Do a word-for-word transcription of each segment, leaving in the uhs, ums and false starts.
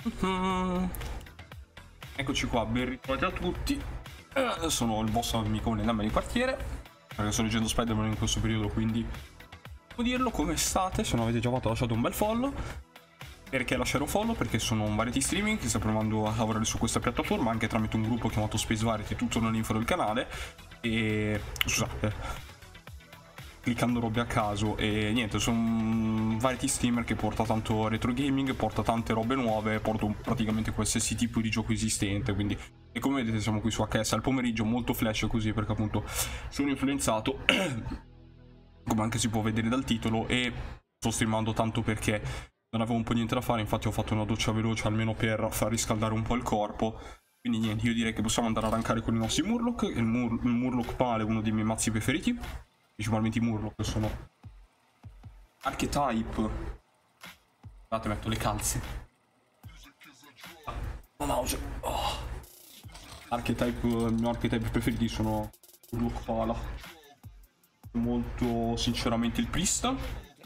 Mm. Eccoci qua, ben ritrovati a tutti. Eh, sono il vostro amico Nell'Amma di quartiere, perché sto leggendo Spider-Man in questo periodo, quindi devo dirlo. Come state? Se non avete già fatto, lasciate un bel follow. Perché lasciare un follow? Perché sono un variety streaming che sta provando a lavorare su questa piattaforma, anche tramite un gruppo chiamato Space Variety, tutto nell'info del canale. E scusate, cliccando robe a caso. E niente, sono un variety streamer che porta tanto retro gaming, porta tante robe nuove, porto praticamente qualsiasi tipo di gioco esistente, quindi. E come vedete siamo qui su H S al pomeriggio, molto flash così, perché appunto sono influenzato come anche si può vedere dal titolo, e sto streamando tanto perché non avevo un po' niente da fare. Infatti ho fatto una doccia veloce almeno per far riscaldare un po' il corpo. Quindi niente, io direi che possiamo andare a rankare con i nostri Murloc. Il, Mur il Murloc Pale è uno dei miei mazzi preferiti, principalmente i Murloc, che sono Archetype. Guardate, metto le calze. Oh, mouse. Oh. Archetype, il mio archetype preferiti sono Murloc Pala. Molto sinceramente il Priest,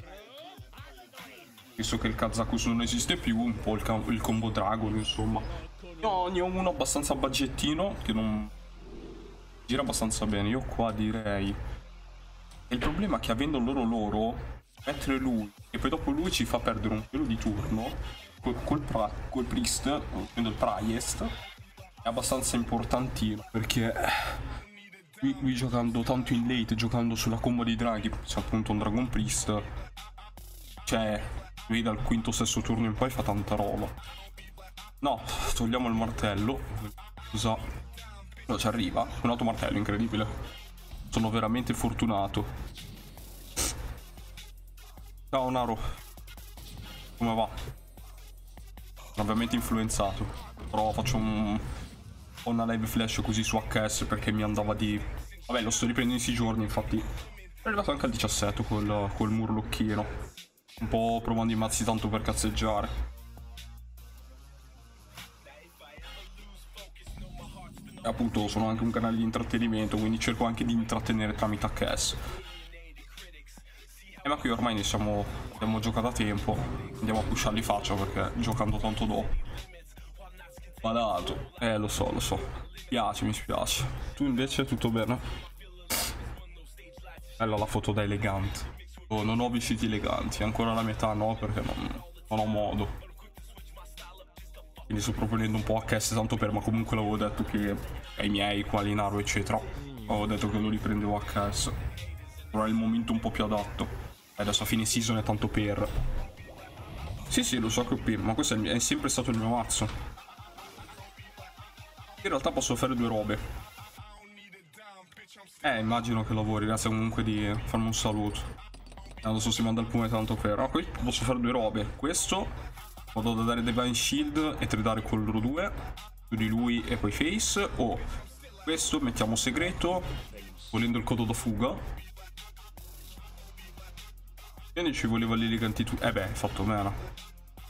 visto che il Kazakus non esiste più, un po' il, il combo Dragon, insomma. Io ne ho uno abbastanza budgettino che non gira abbastanza bene. Io qua direi, e il problema è che avendo loro loro, mettere lui e poi dopo lui ci fa perdere un pelo di turno col, col, pra, col Priest, prendo il Priest, è abbastanza importantino, perché qui, qui giocando tanto in late, giocando sulla combo dei draghi, c'è appunto un Dragon Priest, cioè lui dal quinto sesto turno in poi fa tanta roba. No, togliamo il martello. Cosa? No, ci arriva un altro martello, incredibile. Sono veramente fortunato. Ciao Naro, come va? Sono ovviamente influenzato, però faccio un una live flash così su H S perché mi andava di... Vabbè, lo sto riprendendo in questi giorni, infatti è arrivato anche al diciassette col, col Murlocchino, un po' provando i mazzi tanto per cazzeggiare. E appunto sono anche un canale di intrattenimento, quindi cerco anche di intrattenere tramite H S. E ma qui ormai ne siamo, abbiamo giocato a tempo, andiamo a pusharli faccia perché giocando tanto dopo. Malato. Eh, lo so, lo so. Mi spiace, mi spiace. Tu invece tutto bene? Bella la foto da elegante. Oh, non ho vestiti eleganti, ancora la metà no, perché non, non ho modo. Quindi sto proponendo un po' H S tanto per, ma comunque l'avevo detto che ai miei, quali Naro eccetera, avevo detto che lo riprendevo H S. Ora è il momento un po' più adatto. E adesso a fine season è tanto per. Sì sì, lo so che ho per, ma questo è, è sempre stato il mio mazzo. In realtà posso fare due robe. Eh, immagino che lavori, grazie comunque di farmi un saluto. Adesso si manda il pume tanto per. Ah, qui posso fare due robe. Questo, vado da dare Divine Shield e tradare con loro due, più di lui e poi Face. O questo, mettiamo segreto, volendo il codo da fuga. Quindi ci voleva l'elegantitud. Eh beh, hai fatto bene.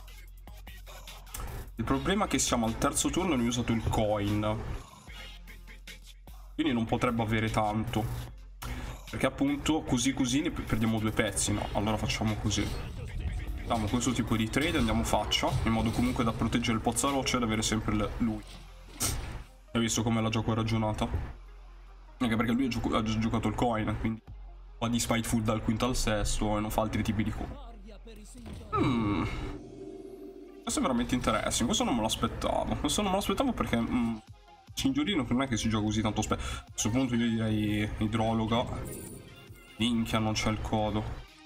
Il problema è che siamo al terzo turno e non ho usato il coin, quindi non potrebbe avere tanto, perché appunto così così ne perdiamo due pezzi. No, allora facciamo così, facciamo questo tipo di trade, andiamo faccia, in modo comunque da proteggere il Pozzaroccia ed avere sempre lui. Hai visto come la gioco ragionata? Anche perché lui ha, gioco ha già giocato il coin, quindi va di Spiteful dal quinto al sesto e non fa altri tipi di cose. Hmm. Questo è veramente interessante, questo non me lo aspettavo. Questo non me lo aspettavo perché mm, Cingioolino non è che si gioca così tanto spesso. A questo punto io direi idrologa. Minchia, non c'è il codo.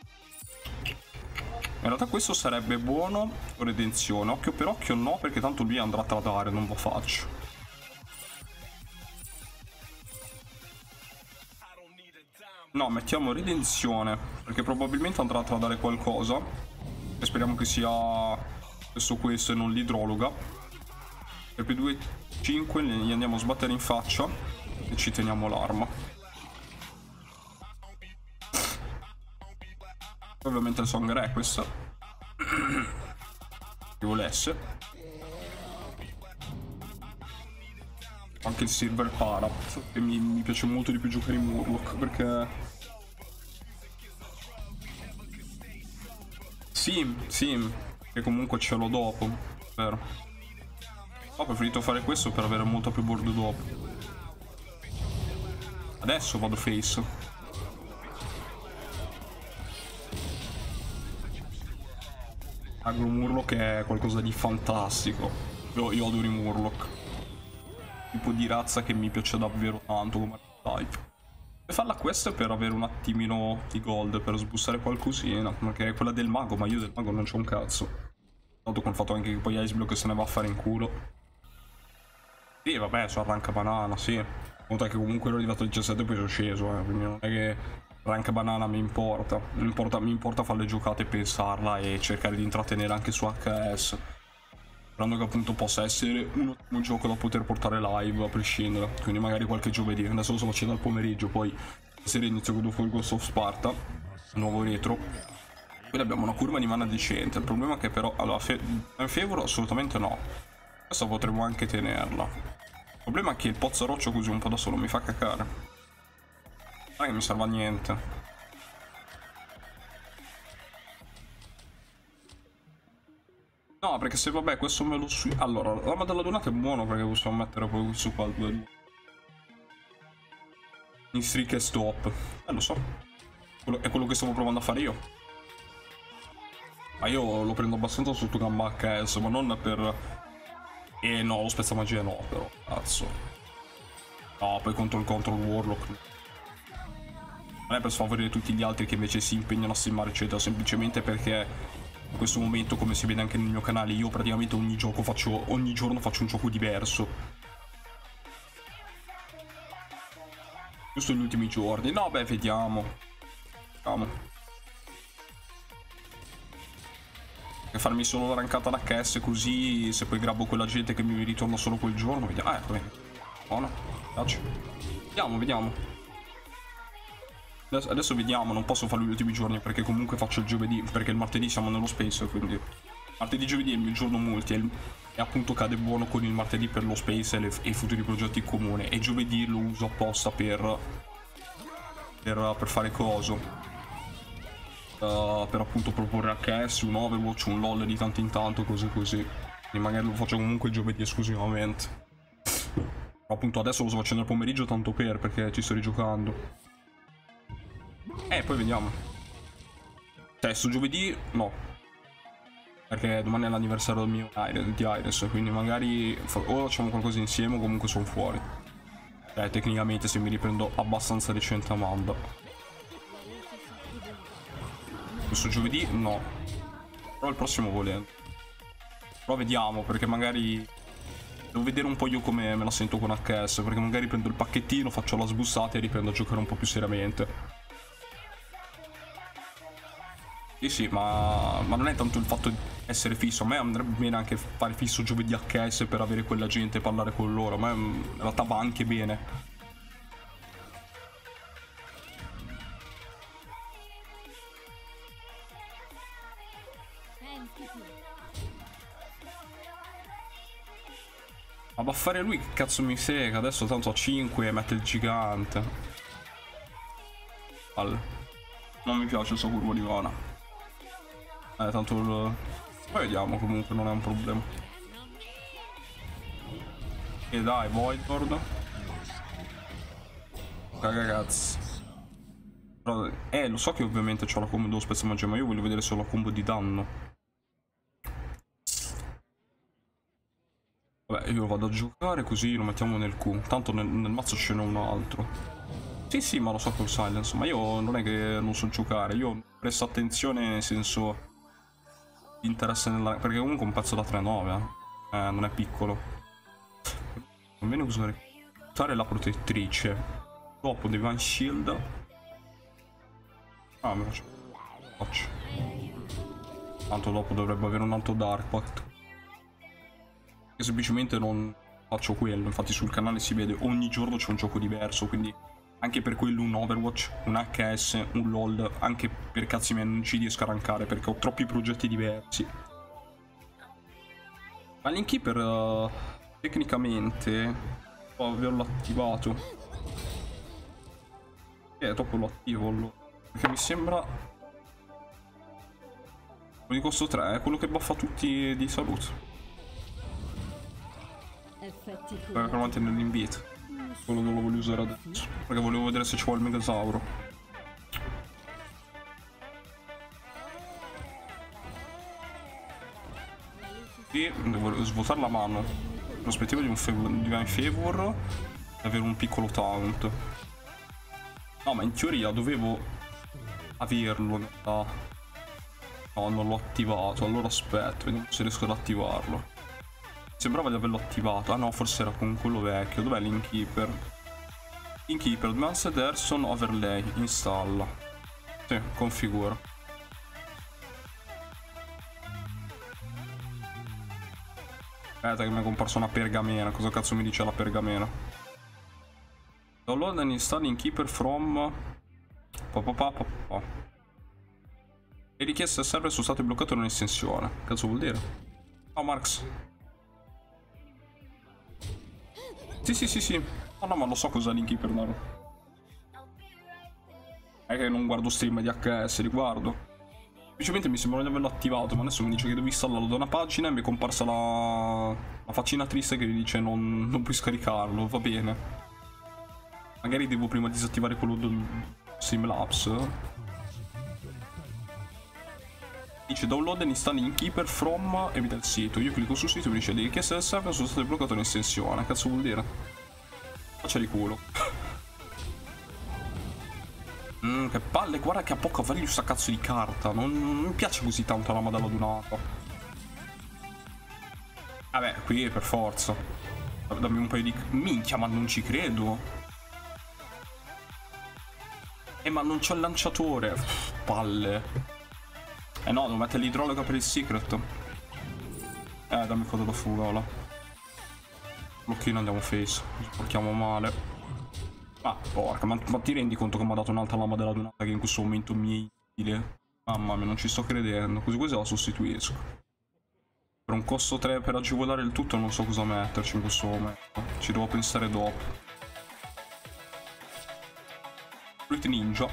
In realtà questo sarebbe buono con redenzione. Occhio per occhio no, perché tanto lui andrà a tradare, non lo faccio. No, mettiamo redenzione, perché probabilmente andrà a tradare qualcosa. E speriamo che sia questo questo e non l'idrologa. E per due cinque gli andiamo a sbattere in faccia e ci teniamo l'arma. Ovviamente il Song è questo. Che volesse. Anche il Silver Para, che mi, mi piace molto di più giocare in Murloc, perché sì, sì, che comunque ce l'ho dopo, vero. Ho preferito fare questo per avere molto più board dopo. Adesso vado face. Agro Murloc è qualcosa di fantastico. Io, io adoro i Murloc. Tipo di razza che mi piace davvero tanto come type. Per farla questa è per avere un attimino di gold, per sbussare qualcosina, perché è quella del mago, ma io del mago non c'ho un cazzo. Tanto con il fatto anche che poi Iceblock se ne va a fare in culo. Sì, vabbè, su arranca banana, sì. Conta che comunque ero arrivato al diciassette e poi sono sceso, eh, quindi non è che arranca banana mi importa. Mi importa, mi importa fare le giocate, pensarla e cercare di intrattenere anche su H S. Sperando che appunto possa essere un ottimo gioco da poter portare live a prescindere. Quindi magari qualche giovedì. Adesso lo sto facendo al pomeriggio, poi stasera inizio con il Ghost of Sparta, nuovo retro. Poi abbiamo una curva di mana decente. Il problema è che però allora fe Favor assolutamente no. Questa potremmo anche tenerla. Il problema è che il pozzaroccio così un po' da solo mi fa cacare. Non è che mi serve a niente. No, perché se vabbè questo me lo su... Allora, l'arma della donata è buono perché possiamo mettere poi questo qua al due due. In streak e stop. Eh, lo so. Quello, è quello che stavo provando a fare io. Ma io lo prendo abbastanza sotto gamba H S, ma non per... Eh no, lo spezza magia no, però. Cazzo. No, poi contro il control Warlock. Non è per sfavorire tutti gli altri che invece si impegnano a streamare, eccetera. Semplicemente perché... in questo momento, come si vede anche nel mio canale, io praticamente ogni gioco faccio, ogni giorno faccio un gioco diverso. Giusto negli ultimi giorni. No, beh, vediamo. Vediamo. E farmi solo la rankata d'H S così, se poi grabbo quella gente che mi ritorna solo quel giorno, vediamo. Ah, ecco, buono. Piace. Vediamo, vediamo. Adesso vediamo, non posso farlo gli ultimi giorni perché comunque faccio il giovedì, perché il martedì siamo nello space, quindi martedì giovedì è il mio giorno multi e, il... e appunto cade buono con il martedì per lo space e, le... e i futuri progetti in comune, e giovedì lo uso apposta per per, per fare coso, uh, per appunto proporre H S, un Overwatch, un LOL di tanto in tanto, così così, e magari lo faccio comunque il giovedì esclusivamente. Però appunto adesso lo sto facendo al pomeriggio tanto per, perché ci sto rigiocando. Eh, poi vediamo. Cioè, sto giovedì no. Perché domani è l'anniversario del mio di Iris, quindi magari o facciamo qualcosa insieme o comunque sono fuori. Cioè, tecnicamente se mi riprendo abbastanza recente Amanda. Questo giovedì no. Però il prossimo volendo. Però vediamo, perché magari... devo vedere un po' io come me la sento con H S, perché magari prendo il pacchettino, faccio la sbussata e riprendo a giocare un po' più seriamente. Sì, sì, ma, ma non è tanto il fatto di essere fisso. A me andrebbe bene anche fare fisso giovedì H S per avere quella gente e parlare con loro. A me in realtà va anche bene. Ma buffare lui che cazzo mi frega? Adesso tanto a cinque e mette il gigante. Valle. Non mi piace il suo curvo di mana. Eh, tanto il... poi vediamo, comunque non è un problema. E dai, Voidlord. Cagacazzi. Eh, lo so che ovviamente c'ho la combo dello spezzo magia, ma io voglio vedere solo la combo di danno. Vabbè, io vado a giocare così lo mettiamo nel Q. Tanto nel, nel mazzo ce n'è un altro. Sì, sì, ma lo so col silence. Ma io non è che non so giocare. Io presto attenzione nel senso... interesse nella... perché comunque un pezzo da tre nove, eh. Eh, non è piccolo. Conviene usare... usare la protettrice. Dopo Divine Shield. Ah, me lo faccio. Faccio. Tanto dopo dovrebbe avere un altro Dark Pact. Che semplicemente non faccio quello. Infatti sul canale si vede ogni giorno c'è un gioco diverso, quindi anche per quello un Overwatch, un H S, un LOL, anche per cazzi miei non ci riesco a rankare perché ho troppi progetti diversi. Ma l'Inkeeper uh, tecnicamente può averlo attivato. Eh, dopo lo attivo allora. Perché mi sembra... quello di costo tre è quello che buffa tutti di salute. Effetti per, per mantenere l'invito. Quello non lo voglio usare adesso, perché volevo vedere se ci vuole il Megasauro. E devo svuotare la mano. Prospettiva di un favor, Divine Favor e avere un piccolo taunt. No, ma in teoria dovevo averlo nella... No, non l'ho attivato. Allora aspetta, vediamo se riesco ad attivarlo. Sembrava di averlo attivato. Ah no, forse era con quello vecchio. Dov'è l'Inkeeper? Inkeeper, Advanced Erson Overlay. Installa. Sì, configura. Aspetta che mi è comparsa una pergamena. Cosa cazzo mi dice la pergamena? Download and install Inkeeper from... Pa, pa, pa, pa, pa. Le richieste del server sono state bloccate da un'estensione. Cazzo vuol dire? Ciao Marx. Sì sì sì sì. No no, ma lo so cos'è l'Inkeeper, no? È che non guardo stream di H S, riguardo. Semplicemente mi sembra di averlo attivato, ma adesso mi dice che devo installarlo da una pagina e mi è comparsa la, la faccina triste che mi dice non, non puoi scaricarlo, va bene. Magari devo prima disattivare quello del Streamlabs. Dice download and install Inkeeper from e mi dà il sito. Io clicco sul sito e mi dice le richieste del server sono state bloccate in estensione. Cazzo vuol dire? Faccia di culo. Mm, che palle, guarda che ha poca value sta cazzo di carta. Non, non mi piace così tanto la Madalla Dunata. Vabbè, qui per forza. Dammi un paio di... Minchia, ma non ci credo. Eh, ma non c'ho il lanciatore. Palle. Eh no, devo mettere l'idrologa per il secret. Eh, dammi coda da fuga, ora. Blocchino, andiamo face. Ci portiamo male. Ah, porca, ma, ma ti rendi conto che mi ha dato un'altra lama della Dunata che in questo momento mi è utile? Mamma mia, non ci sto credendo. Così così la sostituisco. Per un costo tre per agevolare il tutto non so cosa metterci in questo momento. Ci devo pensare dopo. Fruit Ninja.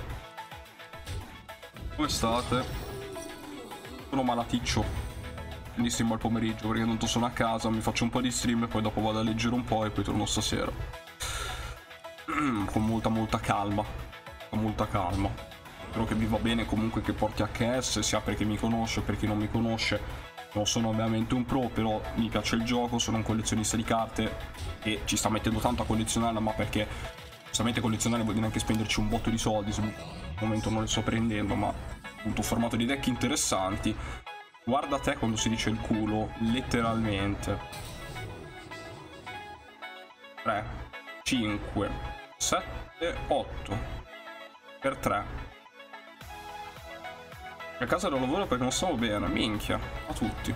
Come state? Sono malaticcio. Quindi stream al pomeriggio perché tanto sono a casa, mi faccio un po' di stream e poi dopo vado a leggere un po' e poi torno stasera. Con molta molta calma. Con molta calma. Spero che vi va bene comunque che porti H S, sia per chi mi conosce, per chi non mi conosce. Non sono ovviamente un pro, però mi piace il gioco, sono un collezionista di carte e ci sta mettendo tanto a collezionarla, ma perché giustamente collezionare vuol dire anche spenderci un botto di soldi. Al momento non le sto prendendo, ma appunto formato di deck interessanti. Guarda te quando si dice il culo, letteralmente. tre, cinque, sette, otto per tre. A casa da lavoro perché non stavo bene, minchia, a tutti.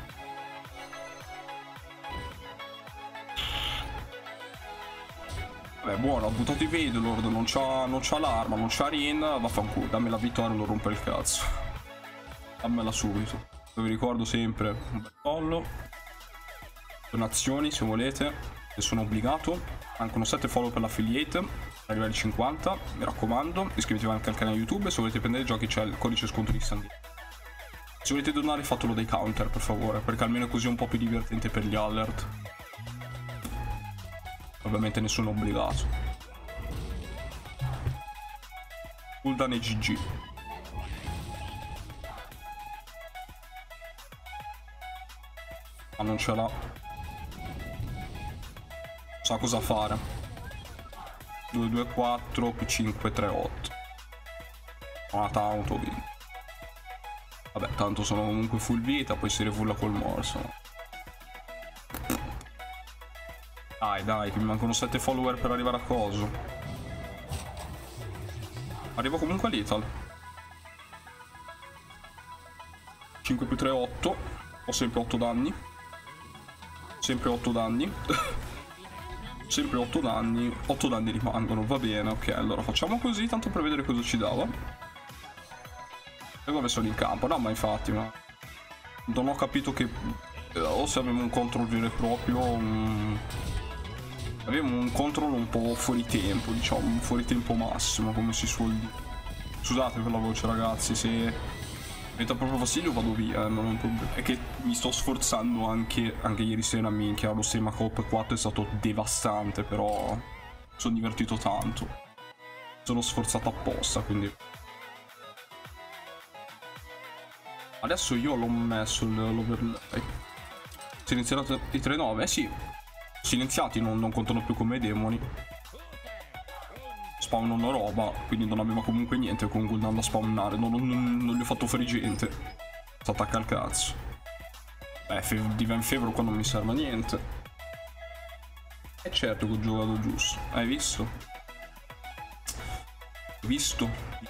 Vabbè, buono, ha buttato i Veilord, non c'ha non c'ha l'arma, non c'ha Rin, vaffanculo, dammi la vittoria, non rompe il cazzo. Dammela subito. Vi ricordo sempre un bel follow, donazioni se volete, che sono obbligato, anche uno sette follow per l'affiliate, arrivare ai cinquanta, mi raccomando, iscrivetevi anche al canale YouTube e se volete prendere giochi c'è il codice sconto di Sandy. Se volete donare fatelo dai counter per favore, perché almeno così è un po' più divertente per gli alert. Ovviamente nessuno obbligato. Gul'dan e G G. Ma non ce l'ha. Sa cosa fare. due due quattro più cinque tre otto. Una taunt ho vinto. Vabbè, tanto sono comunque full vita, poi si refulla col morso. Dai, dai, che mi mancano sette follower per arrivare a coso. Arrivo comunque all'Ital. cinque più tre, otto. Ho sempre otto danni. Sempre otto danni. Sempre otto danni. otto danni rimangono, va bene, ok. Allora facciamo così, tanto per vedere cosa ci dava. E dove sono in campo? No, ma infatti, ma non ho capito che o se avevo un control vero e proprio, um... avevo un control un po' fuori tempo, diciamo, un fuori tempo massimo, come si suol dire. Scusate per la voce, ragazzi, se metta proprio fastidio, vado via, eh, non è un problema. È che mi sto sforzando anche, anche ieri sera, minchia, lo Sema Cop quattro è stato devastante, però sono divertito tanto. Sono sforzato apposta, quindi... Adesso io l'ho messo l'overlay. Silenziato i tre nove? Eh sì, silenziati, non, non contano più come demoni. Spawnano roba, quindi non aveva comunque niente con Gul'dan da spawnare. Non, non, non gli ho fatto frigente. Si attacca al cazzo. Beh, di Venfevro qua non mi serve a niente. E certo che ho giocato giusto. Hai visto? Visto?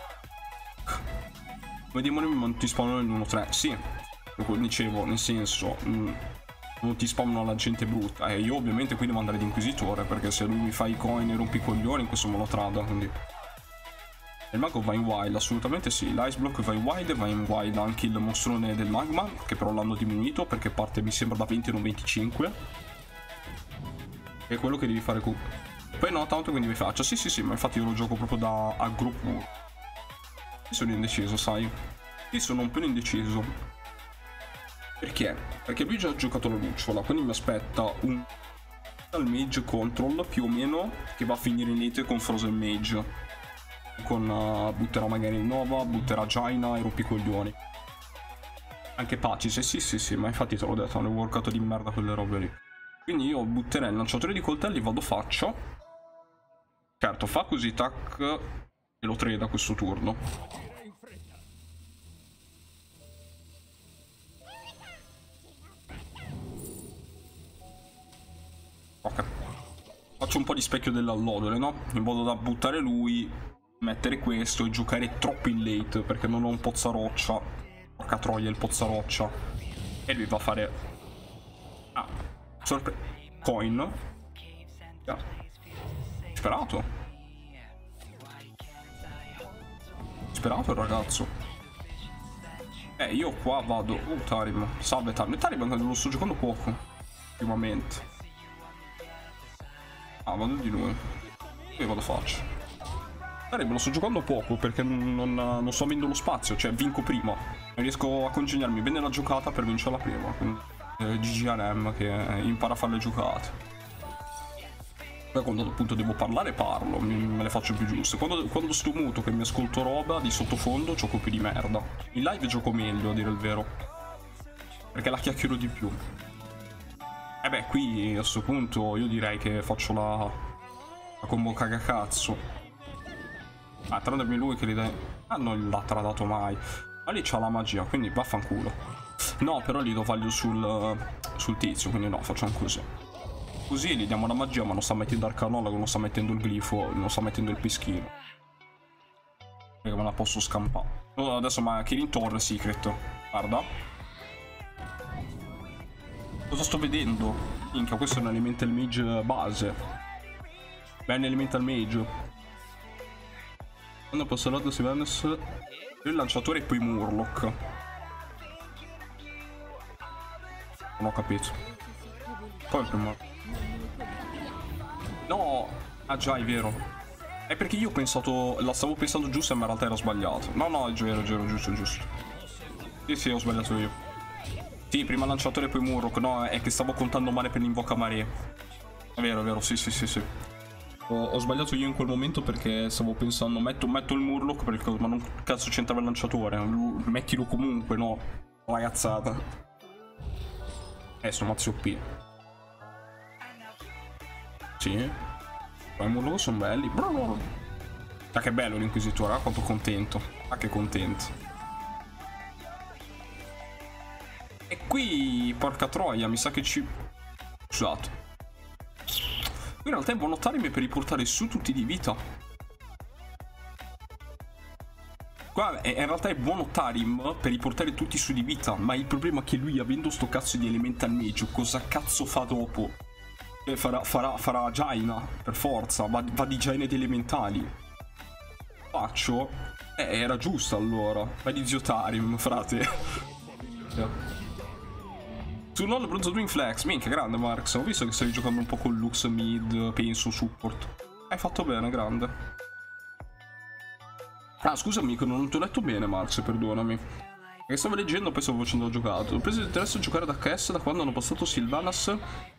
Come demoni non ti spawnano nell'uno tre. Sì, dicevo, nel senso... Mh, non ti spawnano la gente brutta. E io ovviamente qui devo andare di Inquisitore, perché se lui mi fa i coin e rompi i coglioni, in questo me lo trada, quindi... Il mago va in wild, assolutamente sì. L'Ice Block va in wild e va in wild anche il mostrone del magma, che però l'hanno diminuito perché parte mi sembra da venti e non venticinque. È quello che devi fare con... Poi no, tanto quindi vi faccio. Sì sì sì, ma infatti io lo gioco proprio da a gruppo. Sono indeciso, sai. Sì, sono un po' indeciso. Perché? Perché lui già ha giocato la lucciola, quindi mi aspetta un Metal Mage Control più o meno che va a finire in lite con Frozen Mage. Con uh, butterà magari il Nova, butterà Jaina e rompicoglioni. Anche Pacis, sì sì sì, ma infatti te l'ho detto, hanno workato di merda quelle robe lì. Quindi io butterei il lanciatore di coltelli, vado faccia. Certo, fa così, tac, e lo trade a questo turno. Ok. Faccio un po' di specchio dell'allodole, no? In modo da buttare lui, mettere questo e giocare troppo in late, perché non ho un pozzaroccia. Porca troia il pozzaroccia. E lui va a fare... Ah, sorpre... Coin. Yeah. Sperato. Sperato il ragazzo. Eh, io qua vado... Oh, Tarim. Salve Tarim. Tarim lo sto giocando poco. Ultimamente. Ah, vado di lui. Io vado faccio. Tarim lo sto giocando poco perché non, non sto avendo lo spazio. Cioè, vinco prima. Non riesco a congegnarmi bene la giocata per vincerla prima. Quindi eh, G G R M che impara a fare le giocate. Poi quando appunto devo parlare parlo, me le faccio più giuste. Quando, quando sto muto che mi ascolto roba di sottofondo gioco più di merda. In live gioco meglio, a dire il vero. Perché la chiacchiero di più. E beh, qui a questo punto io direi che faccio la, la combo cagacazzo. Ah, tranne lui che li dai... Ah, non l'ha tradato mai. Ma lì c'ha la magia, quindi vaffanculo. No, però gli do value sul, sul tizio, quindi no, facciamo così. Così gli diamo la magia, ma non sta mettendo arcanologo, non sta mettendo il glifo, non sta mettendo il pischino. Perché me la posso scampare. Oh, adesso ma Kirin Torre Secret. Guarda. Cosa sto vedendo? Minchia, questo è un Elemental Mage base. Bene Elemental Mage. Quando posso lotta si Venus il lanciatore e poi Murloc. Non ho capito. Poi prima. No! Ah già, è vero. È perché io ho pensato... La stavo pensando giusta ma in realtà era sbagliato. No, no, è vero, è vero, giusto, giusto. Sì, sì, ho sbagliato io. Sì, prima lanciatore e poi Murloc. No, è che stavo contando male per l'invoca mare. È vero, è vero, sì, sì, sì, sì. Ho, ho sbagliato io in quel momento perché stavo pensando metto, metto il Murloc perché, ma non cazzo c'entrava il lanciatore. Mettilo comunque, no. Ragazzata. Eh, sono mazzi O P. Sì. Ma i Murloc sono belli. Ah, che bello l'inquisitore, ah, quanto contento. Ah, che contento. E qui, porca troia, mi sa che ci... Scusate. In realtà è buono Tarim per riportare su tutti di vita. Qua è, in realtà è buono Tarim per riportare tutti su di vita. Ma il problema è che lui, avendo sto cazzo di Elemental Mage, cosa cazzo fa dopo? Eh, farà, farà, farà Jaina, per forza. Va, va di Jaina ed elementali. Faccio? Eh, era giusto allora. Vai di zio Tarim, frate. Yeah. Su non bronzo Twin Flex, minchia grande Marx, ho visto che stavi giocando un po' con Lux mid, penso support. Hai fatto bene, grande. Ah scusami che non ti ho letto bene Marx, perdonami. Che stavo leggendo, poi stavo facendo il giocato. Ho preso interesse a giocare da H S da quando hanno passato Sylvanas.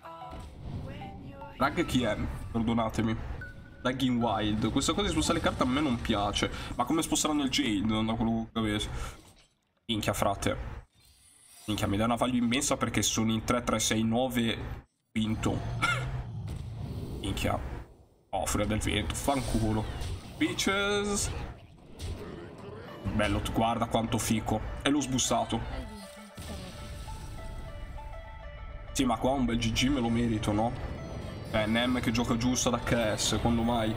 Rag chi è? Perdonatemi. Lagging Wild. Questa cosa di spostare le carte a me non piace. Ma come sposteranno il Jade? Non da quello che capisco. Minchia, frate. Minchia, mi dai una value immensa perché sono in tre tre sei nove vinto. Minchia. Oh, furia del vento. Fanculo. Bitches. Bello, guarda quanto fico. E l'ho sbussato. Sì, ma qua un bel G G me lo merito, no? Eh, Nem che gioca giusto ad H S, quando mai?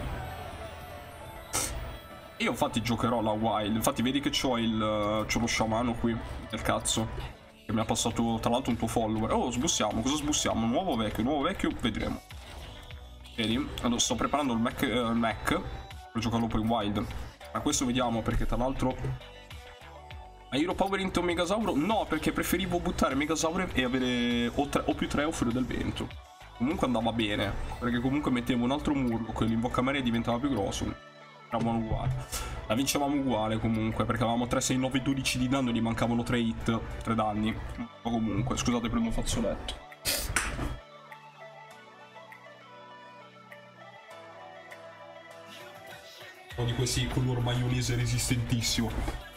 Io infatti giocherò la Wild. Infatti vedi che c'ho il... c'ho lo sciamano qui, del cazzo. Che mi ha passato tra l'altro un tuo follower. Oh, sbussiamo, cosa sbussiamo? Nuovo vecchio, nuovo vecchio, vedremo. Vedi? Allora, sto preparando il Mac, eh, Mac per giocarlo poi in Wild. Ma questo vediamo perché tra l'altro... Ma Hero Power into Megasauro? No, perché preferivo buttare Megasauro e avere o, tre, o più tre o Furio del Vento. Comunque andava bene, perché comunque mettevo un altro muro, che l'invocamere diventava più grosso. Eravamo uguali. La vincevamo uguale comunque, perché avevamo tre, sei, nove, dodici di danno e gli mancavano tre hit, tre danni. Ma comunque, scusate per il mio fazzoletto. Uno di questi color maionese resistentissimo.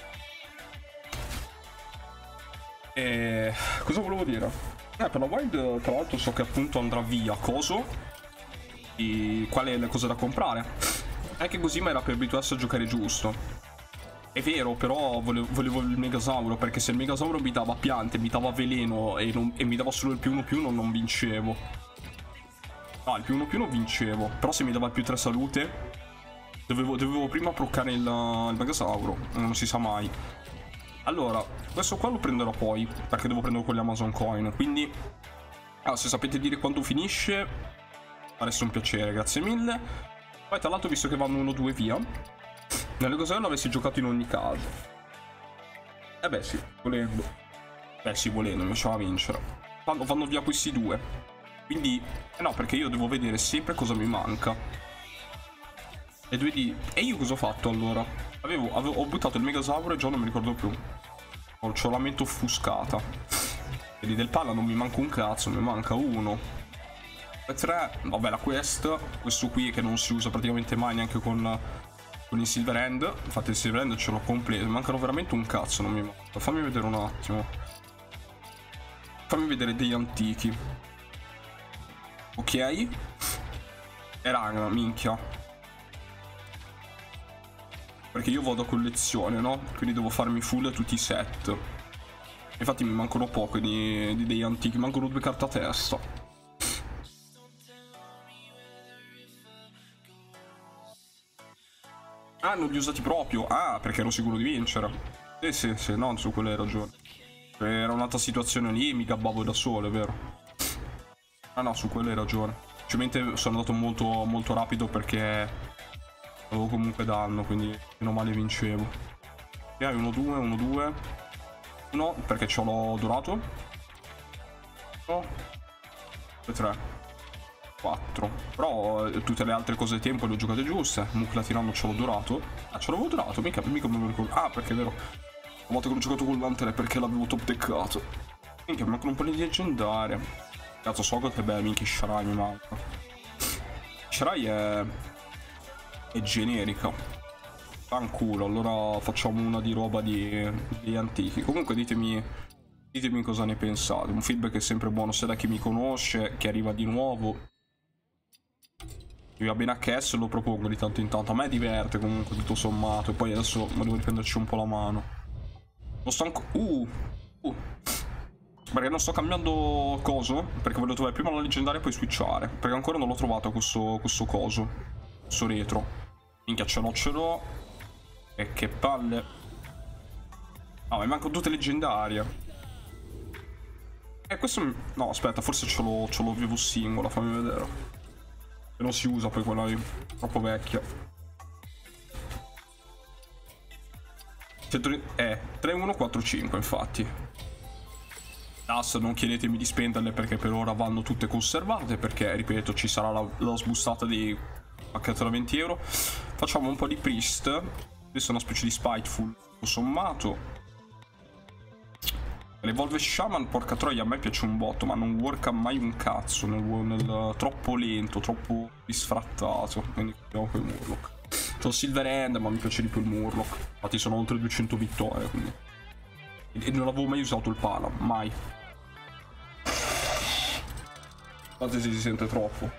E cosa volevo dire? Eh, per la Wild tra l'altro so che appunto andrà via coso. E quali le cose da comprare. Anche così mi era per abituarsi a giocare giusto. È vero, però volevo, volevo il Megasauro, perché se il Megasauro mi dava piante, mi dava veleno e, non, e mi dava solo il più uno più uno non vincevo. Ah, il più uno più uno vincevo. Però se mi dava il più tre salute Dovevo, dovevo prima proccare il, il Megasauro. Non si sa mai. Allora, questo qua lo prenderò poi, perché devo prendere con gli Amazon Coin. Quindi, ah, se sapete dire quando finisce, fareste un piacere, grazie mille. Poi tra l'altro, visto che vanno uno due via, nelle cose l'avresti giocato in ogni caso. Eh beh sì, volendo. Beh sì, volendo, mi faceva vincere. Vanno, vanno via questi due. Quindi, eh no, perché io devo vedere sempre cosa mi manca. E due di... E io cosa ho fatto allora? Avevo, avevo, ho buttato il Megasauro e già non mi ricordo più. C'ho la mente offuscata. Vedi, del palla non mi manca un cazzo, mi manca uno. E tre, vabbè, la quest. Questo qui che non si usa praticamente mai neanche con, con il Silver End. Infatti il Silver End ce l'ho completo. Mi mancano veramente un cazzo, non mi manca. Fammi vedere un attimo. Fammi vedere degli antichi. Ok. E raga, minchia. Perché io vado a collezione, no? Quindi devo farmi full tutti i set. Infatti mi mancano poco di, di degli antichi. Mancano due carte a testa. Ah, non li ho usati proprio. Ah, perché ero sicuro di vincere. Sì, sì, sì, no, su quelle hai ragione. Era un'altra situazione lì e mi gabbavo da solo, è vero. Ah no, su quelle hai ragione. Ovviamente sono andato molto, molto rapido perché... avevo comunque danno, quindi meno male vincevo. E hai uno due, uno due. uno perché ce l'ho dorato. uno due tre quattro. Però eh, tutte le altre cose tempo le ho giocate giuste. Comunque la tirando ce l'ho dorato. Ah, ce l'avevo dorato, mica, mica me lo ricordo. Ah, perché è vero. Una volta che l'ho giocato con l'Antere perché l'avevo top deckato. Minchia, mi mancano un po' di leggendarie. Cazzo, so che beh, minchia, Shirai mi manca. Shirai è... è generica. Fanculo, allora facciamo una di roba di, di antichi. Comunque ditemi ditemi cosa ne pensate. Un feedback è sempre buono sia da chi mi conosce, che arriva di nuovo. Mi va bene a H S, lo propongo di tanto in tanto. A me diverte comunque tutto sommato. E poi adesso volevo riprenderci un po' la mano. Non sto ancora... Uh, uh Perché non sto cambiando coso. Perché volevo trovare prima la leggendaria e poi switchare. Perché ancora non l'ho trovato questo, questo coso. Questo retro. Minchia, ce l'ho, ce l'ho. E che palle. Ah, mi mancano tutte leggendarie. E questo... No, aspetta, forse ce l'ho ce l'ho vivo singola, fammi vedere. E non si usa poi quella lì. Troppo vecchia. Eh, tre uno quattro cinque, infatti. Das, non chiedetemi di spenderle perché per ora vanno tutte conservate. Perché, ripeto, ci sarà la, la sbustata di pacchetto da venti euro. Facciamo un po' di priest. Questa è una specie di spiteful, tutto sommato. L'Evolve Shaman, porca troia, a me piace un botto, ma non worka mai un cazzo, nel, nel, troppo lento, troppo disfrattato, quindi andiamo con il Murloc. C'ho il Silver End, ma mi piace di più il Murloc, infatti sono oltre duecento vittorie, quindi... E, e non avevo mai usato il Pala, mai. Infatti si sente troppo.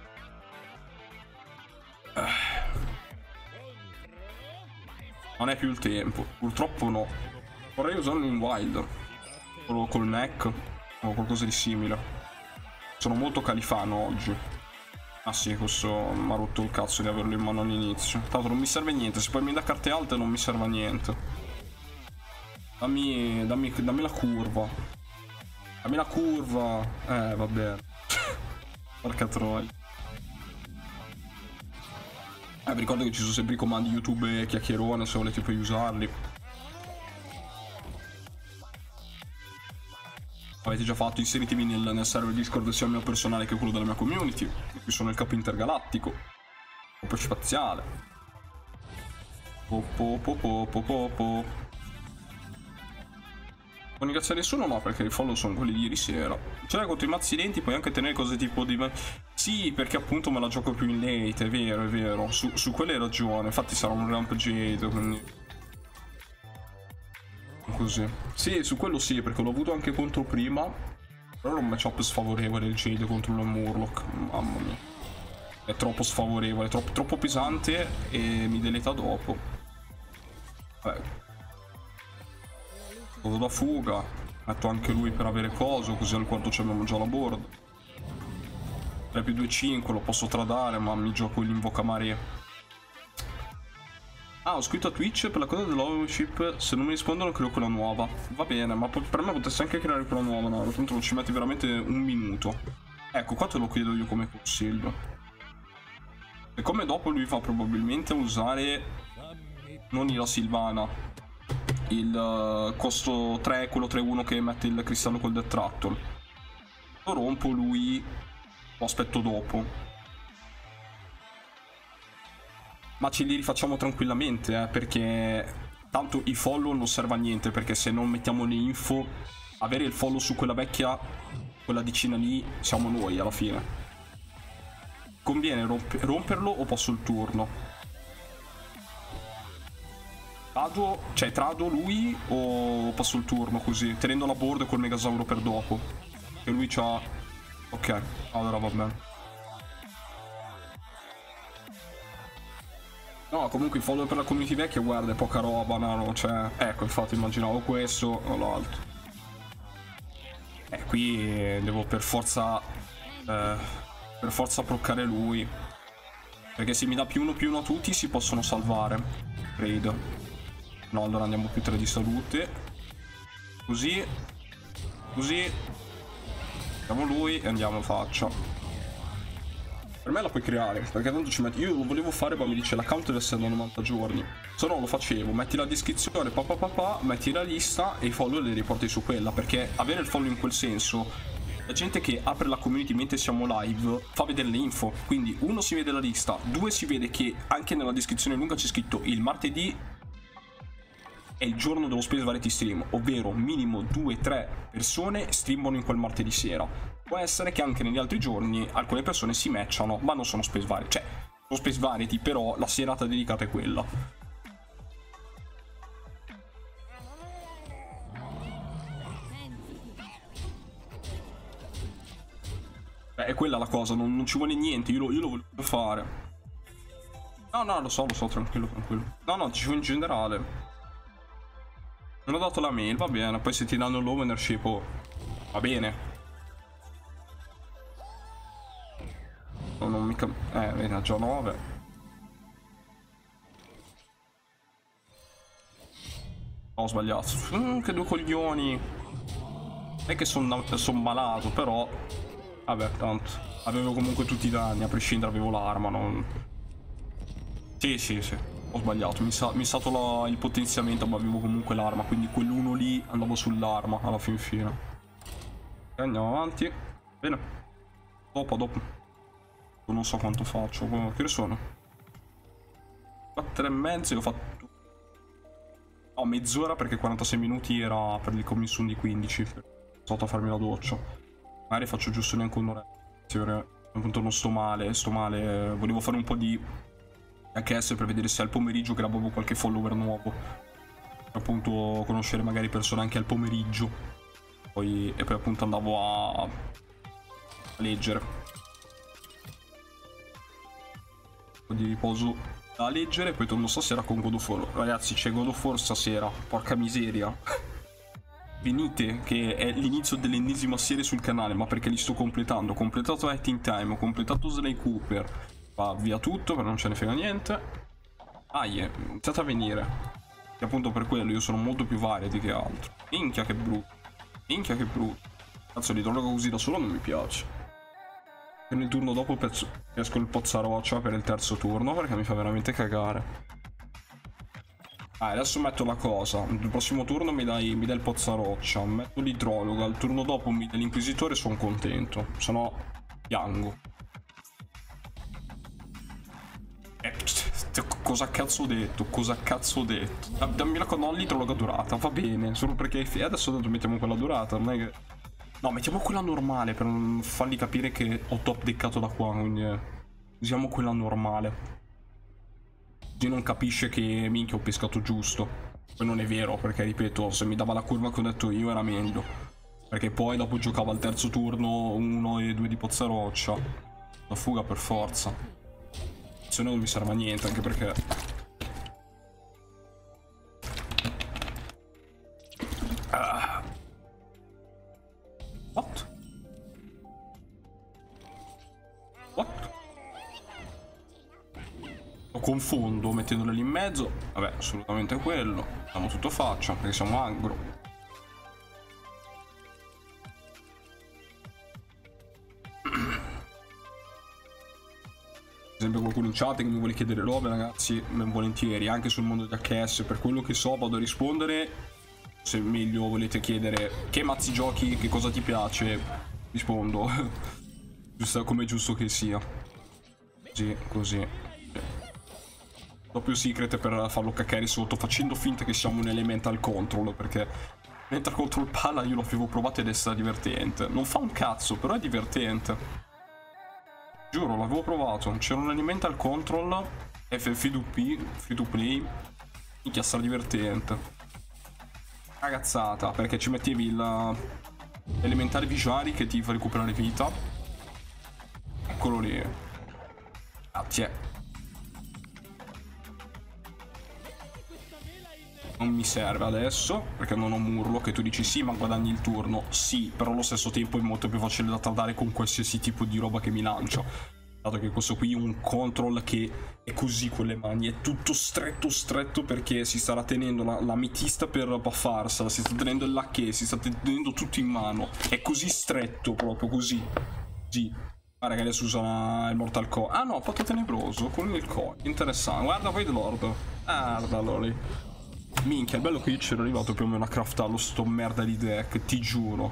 Non è più il tempo, purtroppo no. Vorrei usarlo in Wild, solo col neck o qualcosa di simile. Sono molto califano oggi. Ah sì, questo mi ha rotto il cazzo di averlo in mano all'inizio. Tanto non mi serve niente, se poi mi dà carte alte non mi serve a niente. Dammi, dammi, dammi la curva. Dammi la curva. Eh, va bene. Porca troia. Eh, vi ricordo che ci sono sempre i comandi YouTube e chiacchierone, se volete poi usarli. Avete già fatto, inseritevi nel, nel server Discord sia il mio personale che quello della mia community. Qui sono il capo intergalattico. Capo spaziale. Po po po po po po po. Non ringrazia nessuno, no, perché i follow sono quelli di ieri sera. Cioè, contro i mazzi lenti puoi anche tenere cose tipo di... Sì, perché appunto me la gioco più in late, è vero, è vero. Su, su quelle hai ragione, infatti sarà un ramp Jade, quindi... Così. Sì, su quello sì, perché l'ho avuto anche contro prima. Però era un matchup sfavorevole il Jade contro il Murloc. Mamma mia. È troppo sfavorevole, troppo, troppo pesante e mi deleta dopo. Vabbè. Vado da fuga. Metto anche lui per avere coso, così al quarto abbiamo già la board. tre più due cinque, lo posso tradare, ma mi gioco l'invoca mare. Ah, ho scritto a Twitch per la cosa dell'ownership, se non mi rispondono creo quella nuova. Va bene, ma per me potessi anche creare quella nuova, no? Tanto non ci metti veramente un minuto. Ecco, qua te lo chiedo io come consiglio. E come dopo lui va probabilmente a usare, non la Silvana, il uh, costo tre, quello tre uno che mette il cristallo col Death Rattle. Lo rompo lui, lo aspetto dopo. Ma ce li rifacciamo tranquillamente, eh, perché tanto i follow non serve a niente, perché se non mettiamo le info, avere il follow su quella vecchia, quella vicina lì, siamo noi alla fine. Conviene romp romperlo o passo il turno? Trado, cioè trado lui o passo il turno così, tenendo la board col Megasauro per dopo. Che lui c'ha... Ok, allora va bene. No, comunque i follow per la community vecchia, guarda, è poca roba, no, cioè... Ecco, infatti immaginavo questo o l'altro. Eh, qui devo per forza... Eh, per forza proccare lui. Perché se mi dà più uno più uno a tutti si possono salvare. Credo. No, allora andiamo più tre di salute. Così. Così. Andiamo lui e andiamo faccia. Per me la puoi creare, perché tanto ci metti... Io lo volevo fare, ma mi dice l'account deve essere da novanta giorni. Se no lo facevo, metti la descrizione, pa, pa, pa, pa, metti la lista e i follow li riporti su quella. Perché avere il follow in quel senso, la gente che apre la community mentre siamo live fa vedere le info. Quindi uno si vede la lista, due si vede che anche nella descrizione lunga c'è scritto il martedì è il giorno dello Space Variety Stream, ovvero minimo due tre persone streamano in quel martedì sera. Può essere che anche negli altri giorni alcune persone si matchano, ma non sono Space Variety. Cioè, sono Space Variety, però la serata dedicata è quella. Beh, è quella la cosa, non, non ci vuole niente, io lo, io lo volevo fare. No, no, lo so, lo so, tranquillo, tranquillo. No, no, dicevo in generale. Non ho dato la mail, va bene, poi se ti danno l'ownership, oh, va bene. No, non mica... Eh, vedi, ha già nove. Ho sbagliato. Mm, che due coglioni. Non è che sono son malato, però... Vabbè, tanto. Avevo comunque tutti i danni, a prescindere avevo l'arma, non... Sì, sì, sì. Ho sbagliato. Mi sa, mi è stato la, il potenziamento, ma avevo comunque l'arma, quindi quell'uno lì andavo sull'arma alla fin fine. Ok, andiamo avanti. Bene. Dopo, dopo. Non so quanto faccio. Che ore sono? quattro e mezzo, ho fatto No, mezz'ora perché quarantasei minuti era per il commission di quindici. Sono stato a farmi la doccia. Magari faccio giusto neanche un'ora. Appunto non sto male, sto male. Volevo fare un po' di H S per vedere se al pomeriggio grabavo qualche follower nuovo. Per appunto conoscere magari persone anche al pomeriggio. Poi, e poi appunto andavo a, a leggere. Un po' di riposo a leggere, poi torno stasera con God of War. Ragazzi, c'è God of War stasera, porca miseria. Venite, che è l'inizio dell'ennesima serie sul canale, ma perché li sto completando. Ho completato Hat in Time, ho completato Sly Cooper. Va via tutto, però non ce ne frega niente. Ah, yeah, iniziate a venire. E appunto per quello io sono molto più variati che altro. Minchia che brutto. Minchia che brutto. Cazzo, di droga così da solo non mi piace. E nel turno dopo pesco il Pozzaroccia per il terzo turno perché mi fa veramente cagare. Ah, adesso metto la cosa. Il prossimo turno mi dai, mi dai il Pozzaroccia. Metto l'idrologa. Il turno dopo mi dai l'inquisitore, sono contento. Se no piango. Eh, cosa cazzo ho detto? Cosa cazzo ho detto? Dammi la no, l'idrologa durata. Va bene. Solo perché adesso tanto mettiamo quella durata. Non è che... No, mettiamo quella normale per non fargli capire che ho top deccato da qua, quindi eh, usiamo quella normale. Così non capisce che minchia ho pescato giusto. Poi non è vero, perché ripeto, se mi dava la curva che ho detto io era meglio. Perché poi dopo giocavo al terzo turno uno e due di Pozzaroccia. La fuga per forza. Se no non mi serve a niente, anche perché... Ah. What? What? Lo confondo mettendolo lì in mezzo. Vabbè, assolutamente quello. Siamo tutto faccia perché siamo agro. Per esempio qualcuno in chat che mi vuole chiedere robe, ragazzi, ben volentieri, anche sul mondo di H S, per quello che so vado a rispondere. Se meglio volete chiedere che mazzi giochi, che cosa ti piace, rispondo. Giusto come è giusto che sia. Così, così. Doppio secret per farlo cacare sotto, facendo finta che siamo un elemental control, perché mentre control palla io l'avevo provato ed è stato divertente. Non fa un cazzo, però è divertente. Giuro, l'avevo provato. C'era un elemental control free to play, free to play. Minchia, sta divertente. Ragazzata, perché ci mettevi l'elementare visuali che ti fa recuperare vita. Eccolo lì. Grazie. Non mi serve adesso perché non ho Murlo, che tu dici sì ma guadagni il turno. Sì, però allo stesso tempo è molto più facile da trattare con qualsiasi tipo di roba che mi lancia, dato che questo qui è un control che è così con le mani, è tutto stretto stretto perché si starà tenendo la, la mitista per buffarsela, si sta tenendo il lacche, si sta tenendo tutto in mano, è così stretto proprio così. Sì. Guarda che adesso usa il Mortal Coin. Ah no, fatto tenebroso con il coin. Interessante. Guarda Void Lord. Guardalo lì. Minchia, è bello che io c'ero arrivato più o meno a craftarlo sto merda di deck, ti giuro.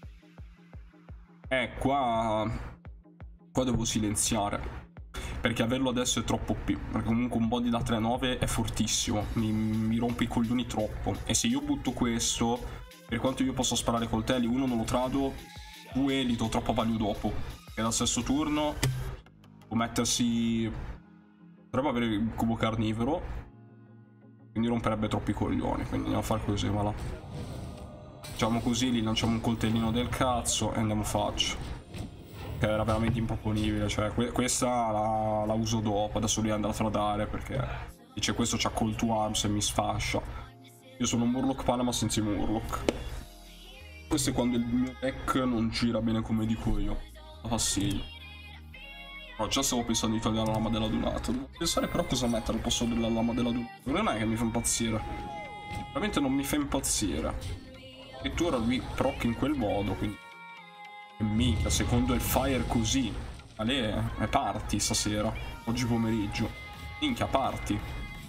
Eh, qua... Qua devo silenziare. Perché averlo adesso è troppo P. Perché comunque un body da tre nove è fortissimo. Mi, mi rompe i coglioni troppo. E se io butto questo, per quanto io possa sparare coltelli, uno non lo trado, due li do troppo value dopo. E dal stesso turno può mettersi... Potrebbe avere il cubo carnivoro, quindi romperebbe troppi coglioni. Quindi andiamo a fare così, va là. Facciamo così, gli lanciamo un coltellino del cazzo e andiamo a faccio. Che era veramente improponibile. Cioè que questa la, la uso dopo. Adesso devi andare a tradare perché dice questo c'ha call to arms e mi sfascia. Io sono un Murloc Panama senza i Murloc. Questo è quando il mio deck non gira bene come dico io. Da fastidio. No, già stavo pensando di togliere la lama della dunata. Devo pensare però cosa mettere al posto della lama della dunata. Non è che mi fa impazzire. Veramente non mi fa impazzire. Addirittura lui proc in quel modo, quindi... E mica, secondo il fire così. Ale, è party stasera. Oggi pomeriggio. Minchia, party.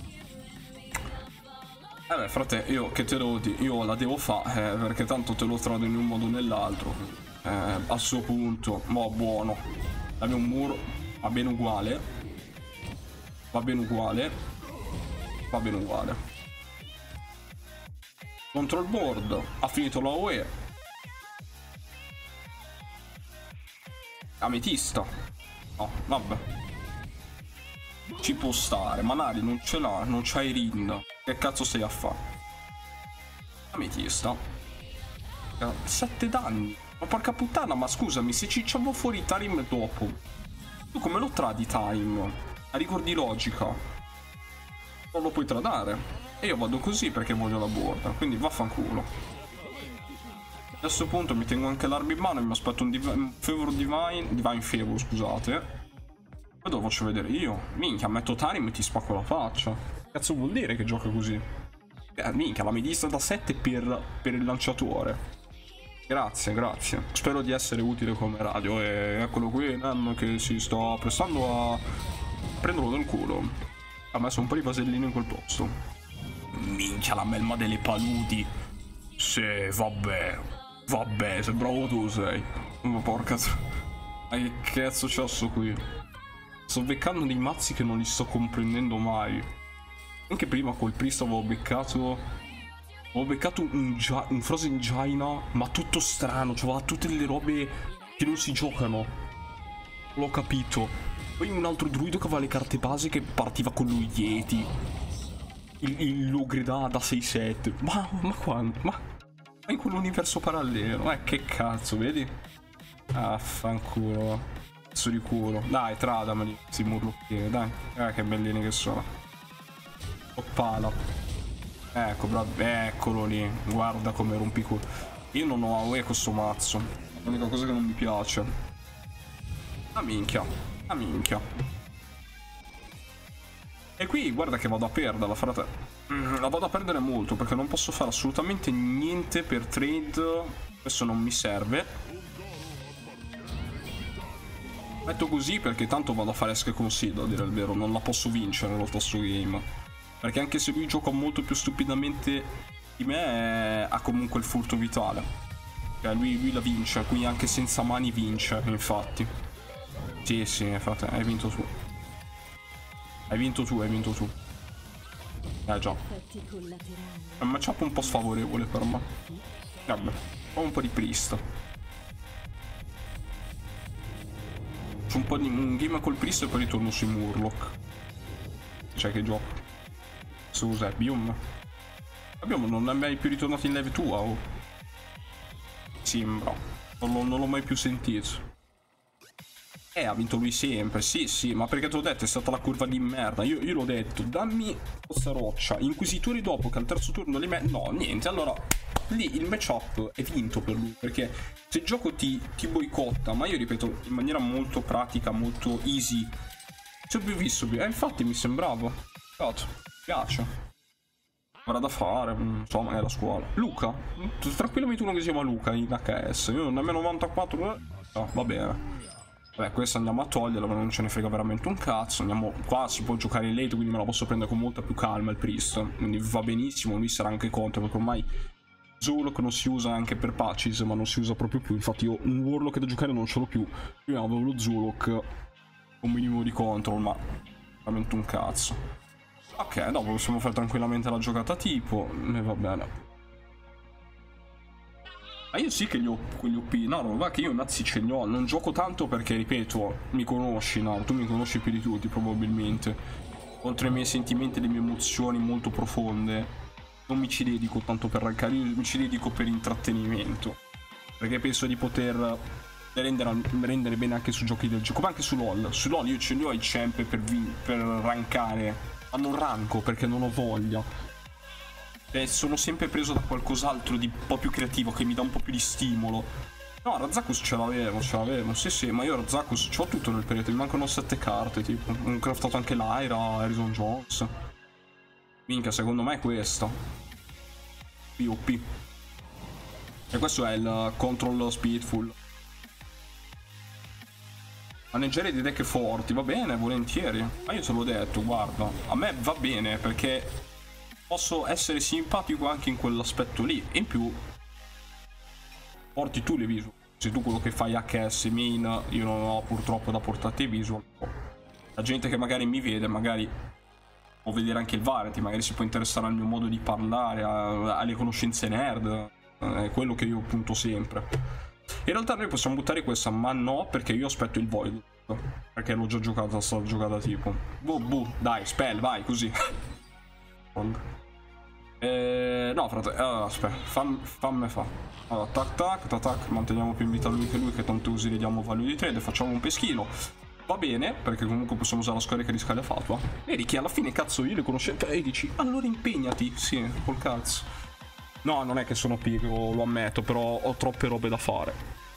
Eh beh, frate, io che te lo dico, io la devo fare, eh, perché tanto te lo trado in un modo o nell'altro. Eh, a suo punto, mo' buono. Abbiamo un muro, va bene uguale. Va bene uguale. Va bene uguale. Control board. Ha finito la U E. Ametista. No, vabbè. Ci può stare. Manari non ce l'ha. Non c'hai Rin. Che cazzo stai a fare? Ametista. Sette danni. Ma porca puttana, ma scusami, se cicciamo fuori Time dopo, tu come lo tradi Time? A rigor di logica non lo puoi tradare. E io vado così perché voglio la borda, quindi vaffanculo. A questo punto mi tengo anche l'arma in mano e mi aspetto un, un Favor Divine, Divine Favor, scusate. Poi lo faccio vedere io. Minchia, metto Time e ti spacco la faccia. Cazzo vuol dire che gioca così? Eh, minchia, la medista da sette per, per il lanciatore. Grazie, grazie. Spero di essere utile come radio. E eccolo qui, Nan, che si sta prestando a prenderlo dal culo. Ha messo un po' di vasellino in quel posto. Minchia, la melma delle paludi. Sì, vabbè. Vabbè, sei bravo tu sei. Ma porca. Ma che cazzo c'ho sto qui? Sto beccando dei mazzi che non li sto comprendendo mai. Anche prima col Priest avevo beccato. Ho beccato un, un Frozen Jaina, ma tutto strano, c'aveva tutte le robe che non si giocano. L'ho capito. Poi un altro druido che aveva le carte base che partiva con lo Yeti. Il, il Logre da, da sei sette. Ma, ma quando? Ma, ma in quell'universo parallelo? Eh, che cazzo, vedi? Ah, fanculo. Cazzo di culo. Dai, tradameli, questi murlocchini, dai. Eh, che bellini che sono. Oppala. Ecco, bravo, eccolo lì. Guarda come rompiculo. Io non ho A O E con sto mazzo. L'unica cosa che non mi piace. Ah minchia. Ah minchia. E qui guarda che vado a perderla, frate. Mm, la vado a perdere molto perché non posso fare assolutamente niente per trade. Questo non mi serve. Metto così perché tanto vado a fare esche consiglio, a dire il vero. Non la posso vincere lo stesso game. Perché anche se lui gioca molto più stupidamente di me, ha comunque il furto vitale. Cioè lui, lui la vince, qui anche senza mani vince, infatti. Sì, sì, frate, hai vinto tu. Hai vinto tu, hai vinto tu. Eh già. È un matchup un po' sfavorevole per me. Vabbè, ho un po' di Priest. C'è un po' di un game col Priest e poi ritorno sui Murloc. Cioè che gioco. Scusa, Bium. Abbiamo non è mai più ritornato in live tua o? Sembra. Non l'ho mai più sentito. Eh, ha vinto lui sempre. Sì, sì, ma perché te l'ho detto, è stata la curva di merda. Io, io l'ho detto, dammi questa roccia. Inquisitori dopo che al terzo turno li met... No, niente, allora lì il matchup è vinto per lui. Perché se il gioco ti, ti boicotta, ma io ripeto, in maniera molto pratica, molto easy. Ci ho più visto più. Eh, infatti mi sembrava. Cazzo. Piace. Avrà da fare, insomma, è la scuola. Luca, tranquillamente uno che si chiama Luca in H S. Io nemmeno novantaquattro. No, va bene. Vabbè, questa andiamo a toglierla, ma non ce ne frega veramente un cazzo. Andiamo qua, si può giocare in late, quindi me la posso prendere con molta più calma il Priest. Quindi va benissimo, lui sarà anche contro, perché ormai Zulok non si usa anche per patches, ma non si usa proprio più. Infatti io un Warlock da giocare non ce l'ho più. Prima avevo lo Zulok, un minimo di control, ma veramente un cazzo. Ok, dopo possiamo fare tranquillamente la giocata tipo. E va bene. Ma io sì che gli ho quegli O P. No, non va che io mazzi ce li ho. Non gioco tanto perché, ripeto, mi conosci, no? Tu mi conosci più di tutti, probabilmente. Oltre ai miei sentimenti e le mie emozioni molto profonde, non mi ci dedico tanto per rankare, io mi ci dedico per intrattenimento. Perché penso di poter rendere, rendere bene anche su giochi del gioco. Ma anche su LoL. Su LoL io ce li ho i champ per, per rankare. Ma non ranco perché non ho voglia. E sono sempre preso da qualcos'altro di un po' più creativo che mi dà un po' più di stimolo. No, Razzakus ce l'avevo, ce l'avevo. Sì, sì, ma io Razzakus c'ho tutto nel periodo. Mi mancano sette carte, tipo. Ho craftato anche l'Aira, Harrison Jones. Minchia, secondo me è questa. P O P. E questo è il Control Speedful. Maneggiare dei deck forti, va bene, volentieri. Ma io te l'ho detto, guarda, a me va bene perché posso essere simpatico anche in quell'aspetto lì. E in più porti tu le visual. Se tu quello che fai H S main, io non ho purtroppo da portarti visual. La gente che magari mi vede, magari o vedere anche il Variety, magari si può interessare al mio modo di parlare, a, alle conoscenze nerd, è quello che io punto sempre. In realtà noi possiamo buttare questa, ma no, perché io aspetto il Void, perché l'ho già giocata, sta giocata tipo. Boh, boh, dai, spell, vai, così. Eh, no, frate, allora, aspetta, fam, famme fa. Allora, tac tac, tac tac, manteniamo più in vita lui che lui, che tanto così gli diamo value di trade, facciamo un peschino. Va bene, perché comunque possiamo usare la scarica di scala fatua. Vedi che alla fine, cazzo, io le conoscevo e dici, allora impegnati. Sì, col cazzo. No, non è che sono pigro, lo ammetto, però ho troppe robe da fare.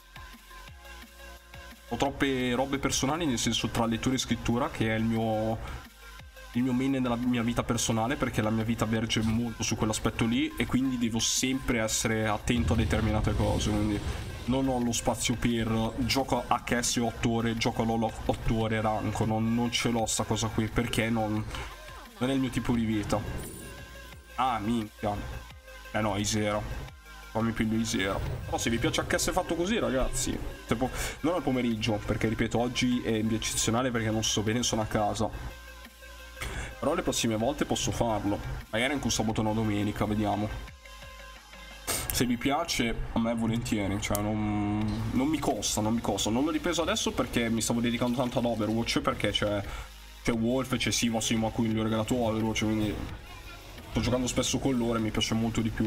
Ho troppe robe personali, nel senso tra lettura e scrittura, che è il mio... il mio main nella mia vita personale, perché la mia vita verge molto su quell'aspetto lì e quindi devo sempre essere attento a determinate cose, quindi non ho lo spazio per gioco a H S otto ore, gioco a LoL otto ore, ranco, non, non ce l'ho sta cosa qui, perché non, non è il mio tipo di vita. Ah, minchia. Eh no, i zero. Fammi piglio i zero. Però se vi piace H S fatto così, ragazzi, tipo, non al pomeriggio, perché ripeto, oggi è eccezionale perché non sto bene, sono a casa. Però le prossime volte posso farlo. Magari anche un sabato o una domenica, vediamo. Se vi piace, a me volentieri. Cioè, non, non mi costa, non mi costa. Non l'ho ripreso adesso perché mi stavo dedicando tanto ad Overwatch. Perché c'è Wolf, c'è Siva, Simo a cui gli ho regalato Overwatch. Quindi sto giocando spesso con loro e mi piace molto di più.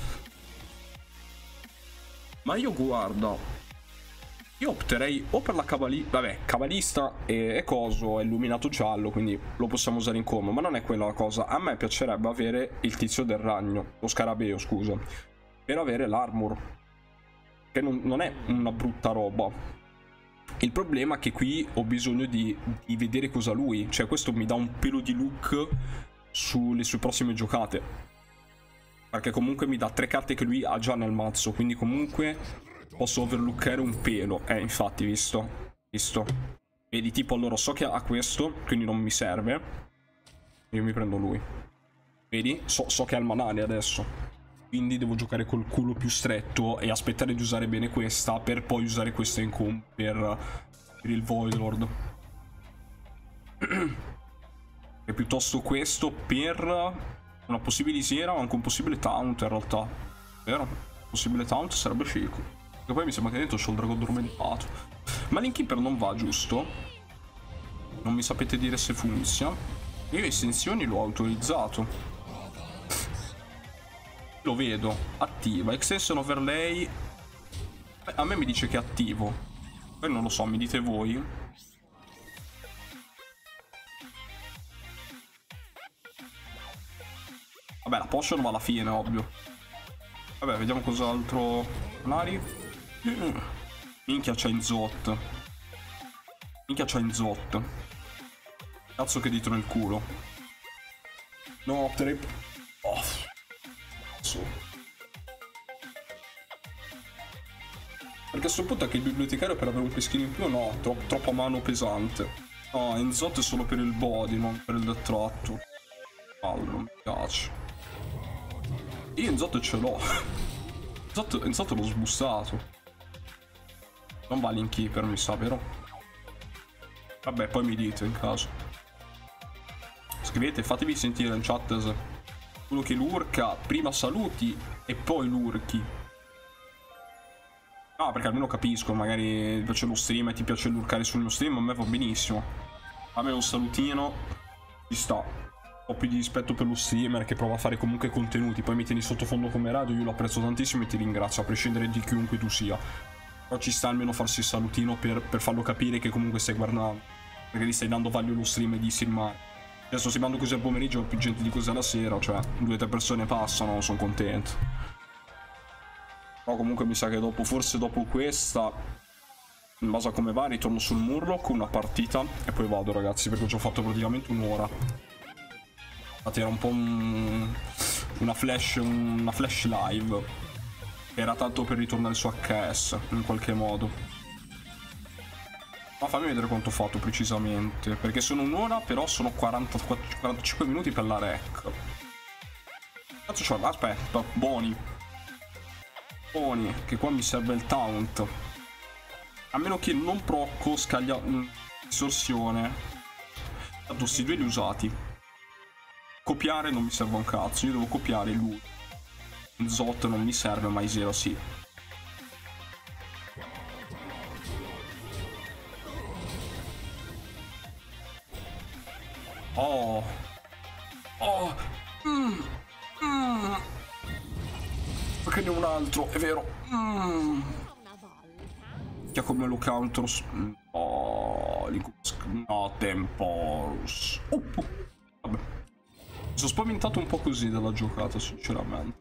Ma io guarda, io opterei o per la cavalista, vabbè, cavalista e, e coso, è illuminato giallo, quindi lo possiamo usare in combo, ma non è quella la cosa. A me piacerebbe avere il tizio del ragno, lo scarabeo, scusa, per avere l'armor, che non, non è una brutta roba. Il problema è che qui ho bisogno di, di vedere cosa ha lui, cioè questo mi dà un pelo di look sulle sue prossime giocate, perché comunque mi dà tre carte che lui ha già nel mazzo, quindi comunque posso overlookare un pelo. Eh, infatti, visto? Visto? Vedi, tipo, allora so che ha questo, quindi non mi serve. Io mi prendo lui. Vedi? So, so che ha il manale adesso. Quindi devo giocare col culo più stretto e aspettare di usare bene questa per poi usare questa in combo per, per il Voidlord. E piuttosto questo per una possibile Isera o anche un possibile Taunt in realtà. Vero? Possibile Taunt sarebbe figo. E poi mi sembra che dentro c'ho il drago addormentato. Ma l'Inkeeper non va, giusto? Non mi sapete dire se funziona. Io estensioni l'ho autorizzato. Lo vedo. Attiva. Extension overlay. Beh, a me mi dice che è attivo. Poi non lo so, mi dite voi. Vabbè, la potion va alla fine, ovvio. Vabbè, vediamo cos'altro. Nari. Minchia c'ha in Zot. Minchia c'ha in Zot. Cazzo che dito nel culo. No, trip. Oh. Cazzo. Perché a questo punto anche il bibliotecario per avere un peschino in più, no, tro troppa mano pesante. No, in Zot è solo per il body, non per il detratto. Allora, non mi piace. Io in Zot ce l'ho. In Zot l'ho sbussato. Non va l'Inkeeper, mi sa, vero? Vabbè, poi mi dite in caso. Scrivete, fatevi sentire in chat. Quello che lurca, prima saluti e poi lurchi. Ah, perché almeno capisco, magari ti piace lo stream e ti piace lurcare sul mio stream, a me va benissimo. A me un salutino ci sta. Ho più di rispetto per lo streamer che prova a fare comunque contenuti, poi mi tieni sottofondo come radio, io lo apprezzo tantissimo e ti ringrazio, a prescindere di chiunque tu sia. Però ci sta almeno farsi il salutino per, per farlo capire che comunque stai guardando, perché gli stai dando value allo stream e di streamare. Adesso si mando così al pomeriggio, più gente di così alla sera, cioè due o tre persone passano, sono contento. Però comunque mi sa che dopo, forse dopo questa, in base a come va, ritorno sul Murloc, una partita e poi vado, ragazzi, perché ho già fatto praticamente un'ora. Infatti era un po' un, una flash una flash live. Era tanto per ritornare su H S in qualche modo. Ma fammi vedere quanto ho fatto precisamente, perché sono un'ora, però sono quarantaquattro, quarantacinque minuti per la rec. Cazzo c'ho? Aspetta, Boni. Boni, che qua mi serve il taunt. A meno che non procco scaglia distorsione. Tanto sti due li usati. copiare non mi serve un cazzo, io devo copiare lui. Zot non mi serve, ma Isera sì. Oh. Oh. Mm. Mm. Perché ne ho un altro, è vero. Mm. Che come lo counter. Oh, no, Temporus. Oh, oh. Vabbè. Mi sono spaventato un po' così dalla giocata, sinceramente.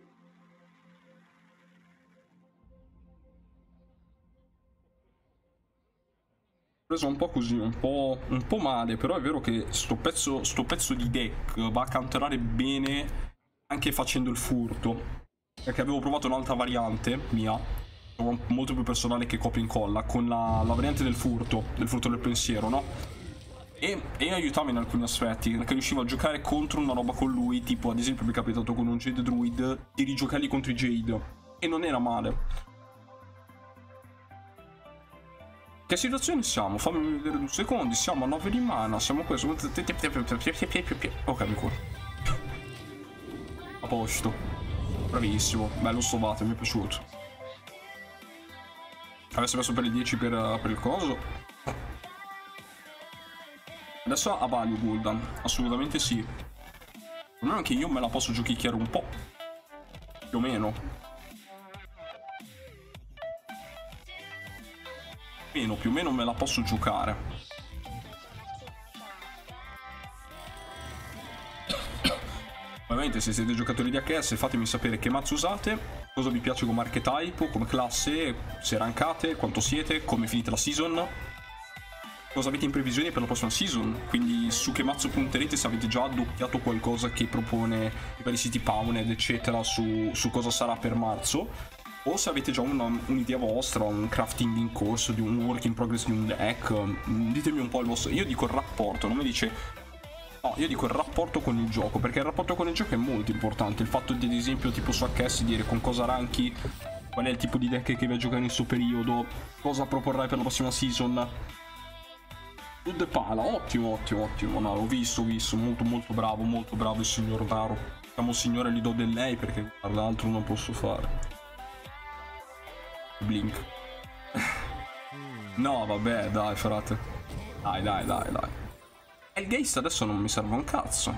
Preso un po' così, un po', un po' male, però è vero che sto pezzo, sto pezzo di deck va a counterare bene anche facendo il furto. Perché avevo provato un'altra variante mia, molto più personale che copia e incolla, con la, la variante del furto, del furto del pensiero, no? E, e aiutava in alcuni aspetti, perché riuscivo a giocare contro una roba con lui, tipo ad esempio mi è capitato con un Jade Druid di rigiocarli contro i Jade, e non era male. Che situazione siamo? Fammi vedere due secondi, siamo a nove di mana, siamo questo. Ok, mi curo. A posto. Bravissimo, bello stovato, mi è piaciuto. Avessi messo per il dieci per, per il coso. Adesso ha value Gul'dan, assolutamente sì. Il problema è che io me la posso giochicchiare un po'. Più o meno. Meno, più o meno me la posso giocare. Ovviamente se siete giocatori di H S fatemi sapere che mazzo usate, cosa vi piace come archetype, come classe, se rankate, quanto siete, come finite la season, cosa avete in previsione per la prossima season, quindi su che mazzo punterete, se avete già addocchiato qualcosa che propone i vari siti Powned eccetera su, su cosa sarà per marzo. O se avete già un'idea vostra, un crafting in corso, di un work in progress di un deck, ditemi un po' il vostro. Io dico il rapporto, non mi dice. No, io dico il rapporto con il gioco, perché il rapporto con il gioco è molto importante. Il fatto di, ad esempio, tipo su H S, dire con cosa ranchi, qual è il tipo di deck che vai a giocare in questo periodo, cosa proporrai per la prossima season. Good pala, ottimo, ottimo, ottimo. No, l'ho visto, ho visto, molto, molto bravo, molto bravo il signor Naro. Diciamo signore, gli do del lei perché l'altro non posso fare. Blink. No, vabbè, dai, frate. Dai, dai, dai, dai. E il Geist adesso non mi serve un cazzo.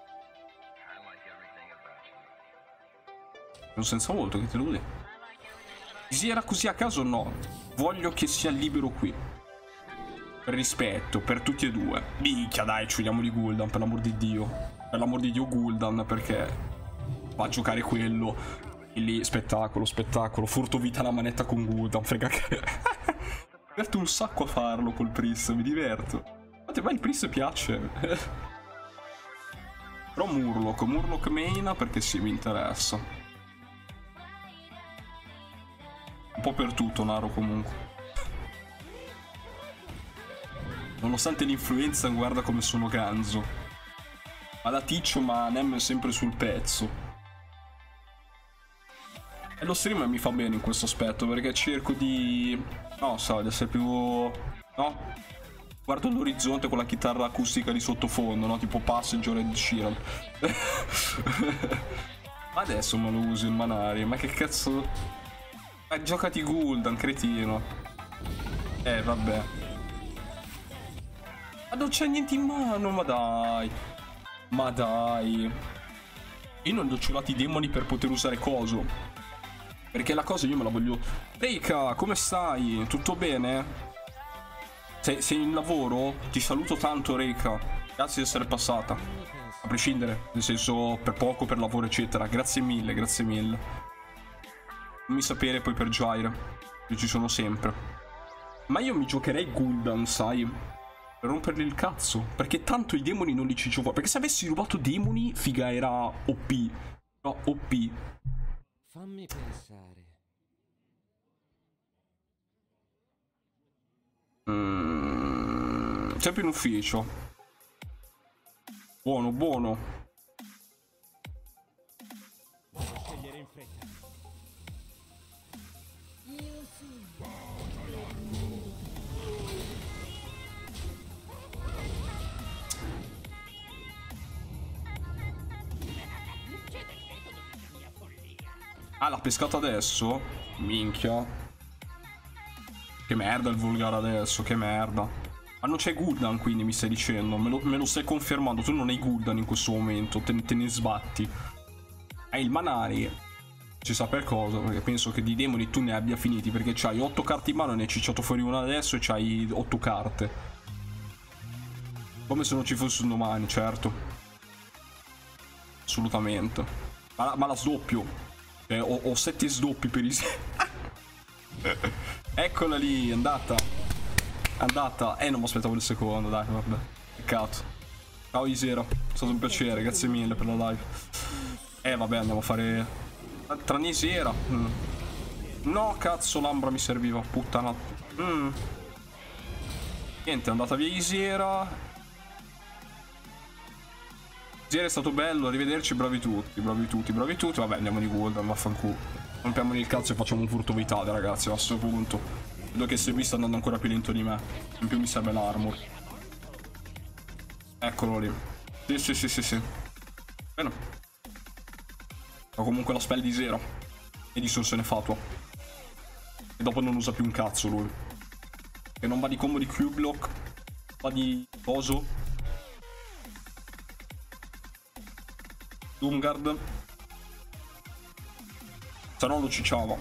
Sono senza volto, che te lo dico. Se era così a caso, no. Voglio che sia libero qui. Per rispetto, per tutti e due. Minchia, dai, ci vediamo di Gul'dan, per l'amor di Dio. Per l'amor di Dio, Gul'dan, perché va a giocare quello. E lì, spettacolo, spettacolo. Furto vita la manetta con Gul'dan, frega che. Mi diverto un sacco a farlo col Priest, mi diverto. A me il Priest piace. Però Murloc, Murloc main perché sì, mi interessa. Un po' per tutto, Naro, comunque. Nonostante l'influenza, guarda come sono ganzo. Ma da Ticcio, ma Nem è sempre sul pezzo. E lo streamer mi fa bene in questo aspetto, perché cerco di... no, so, di essere più... no? Guardo l'orizzonte con la chitarra acustica di sottofondo, no? Tipo Passenger e Sheeran. Adesso me lo uso il Manari, ma che cazzo... eh, giocati Gul'dan, cretino. Eh, vabbè. Ma non c'è niente in mano, ma dai. Ma dai. Io non li ho ciulati i demoni per poter usare coso. Perché la cosa io me la voglio... Reika, come stai? Tutto bene? Sei, sei in lavoro? Ti saluto tanto, Reika. Grazie di essere passata. A prescindere, nel senso, per poco, per lavoro, eccetera. Grazie mille, grazie mille. Fammi sapere poi per Gyre. Io ci sono sempre. Ma io mi giocherei Gul'dan, sai? Per rompergli il cazzo. Perché tanto i demoni non li ciccio fuori. Perché se avessi rubato demoni, figa, era O P. No, O P. Fammi pensare. Mm, sempre in ufficio. Buono, buono. Scegliere in fretta. Io sì. Ah, l'ha pescato adesso? Minchia. Che merda il volgare adesso, che merda. Ma non c'è Gul'dan, quindi mi stai dicendo. Me lo, me lo stai confermando. Tu non hai Gul'dan in questo momento. Te, te ne sbatti. Hai il Manari. Si sa per cosa, perché penso che di demoni tu ne abbia finiti. Perché c'hai otto carte in mano e ne hai cicciato fuori una adesso e c'hai otto carte. Come se non ci fosse un domani, certo. Assolutamente. Ma, ma la sdoppio. Cioè, ho, ho sette sdoppi per i... Eccola lì, è andata. È andata. Eh, non mi aspettavo il secondo, dai, vabbè. Peccato. Ciao Isera, è stato un piacere, grazie mille per la live. Eh, vabbè, andiamo a fare... Tra Isera. Mm. No, cazzo, l'ambra mi serviva, puttana. Mm. Niente, è andata via Isera. Isera è stato bello, arrivederci, bravi tutti, bravi tutti, bravi tutti. Vabbè, andiamo di Gul'dan, vaffanculo. Rompiamo il cazzo e facciamo un furto vitale, ragazzi, a questo punto. Vedo che Sebi sta andando ancora più lento di me. In più mi serve l'armor. Eccolo lì. Sì, sì, sì, sì, sì. Bene. Ho comunque la spell di Isera. E distorsione fatua. E dopo non usa più un cazzo lui. E non va di combo di Q-block. Va di coso. Doomguard. Se no lo cicciava.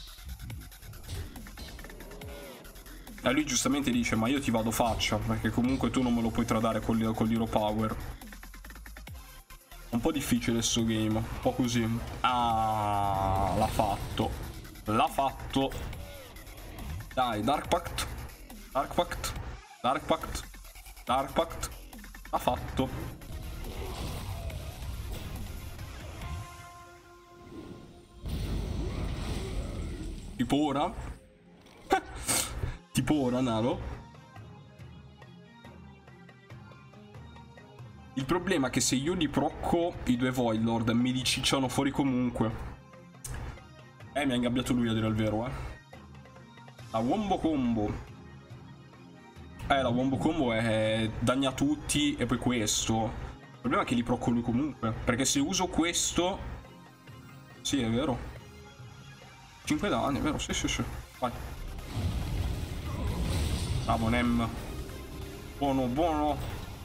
E lui giustamente dice: ma io ti vado faccia, perché comunque tu non me lo puoi tradare con l'Hero Power. Un po' difficile sto game. Un po' così. Ah, l'ha fatto. L'ha fatto. Dai, Dark Pact. Dark Pact. Dark Pact. Dark Pact. L'ha fatto. Tipo ora. Tipo ora, Naro. Il problema è che se io li procco i due Void Lord mi li cicciano fuori comunque. Eh, mi ha ingabbiato lui a dire il vero, eh. La Wombo Combo. Eh, la Wombo Combo è danni a tutti e poi questo. Il problema è che li procco lui comunque. Perché se uso questo... Sì, è vero. cinque danni, vero? Sì, sì, sì. Vai. Bravo, Nem. Buono, buono.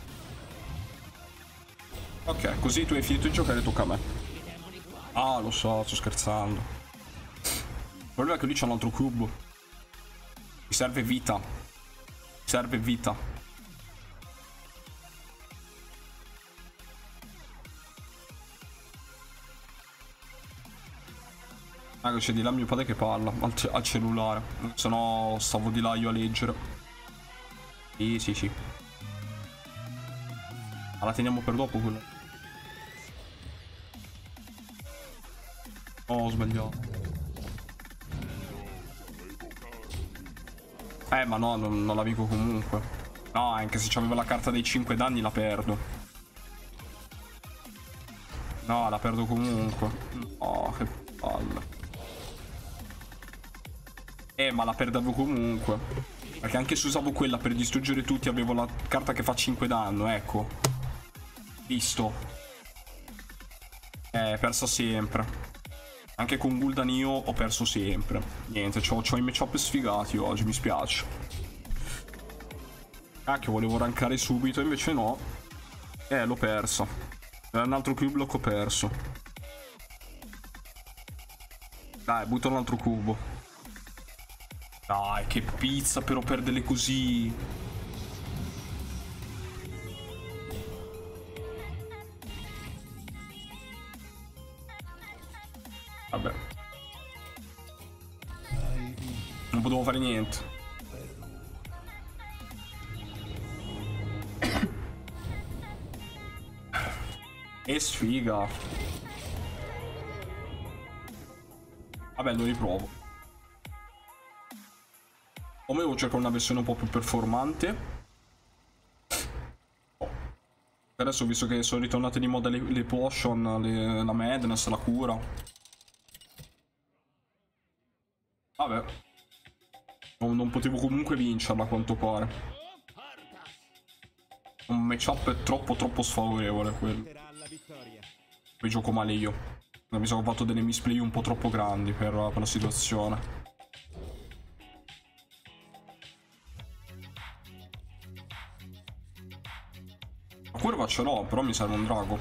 Ok, così tu hai finito di giocare e tocca a me. Ah, lo so, sto scherzando. Il problema è che lui c'ha un altro cubo. Mi serve vita. Mi serve vita. Ah, c'è di là mio padre che parla al, ce al cellulare. Se no stavo di là io a leggere. Sì, sì, sì. Ma la teniamo per dopo quella. Oh, ho sbagliato. Eh, ma no, non, non la vinco comunque. No, anche se c'aveva la carta dei cinque danni la perdo. No, la perdo comunque. Oh, che palle. Eh, ma la perdevo comunque. Perché anche se usavo quella per distruggere tutti avevo la carta che fa cinque danno, ecco. Visto. Eh, persa sempre. Anche con Gul'dan io ho perso sempre. Niente, c'ho, c'ho i matchup sfigati oggi, mi spiace. Cacchio, volevo rankare subito, invece no. Eh, l'ho persa. Era un altro Q-block, ho perso. Dai, butto un altro cubo. Dai, che pizza però perderle così. Vabbè. Non potevo fare niente. E sfiga. Vabbè, lo riprovo. O me devo cercare una versione un po' più performante. Oh. Adesso, visto che sono ritornate di moda le, le potion, le, la madness, la cura. Vabbè. Non, non potevo comunque vincerla a quanto pare. Un matchup è troppo troppo sfavorevole quello. Poi gioco male io. Mi sono fatto delle misplay un po' troppo grandi per, per la situazione. La curva ce l'ho, però mi serve un drago.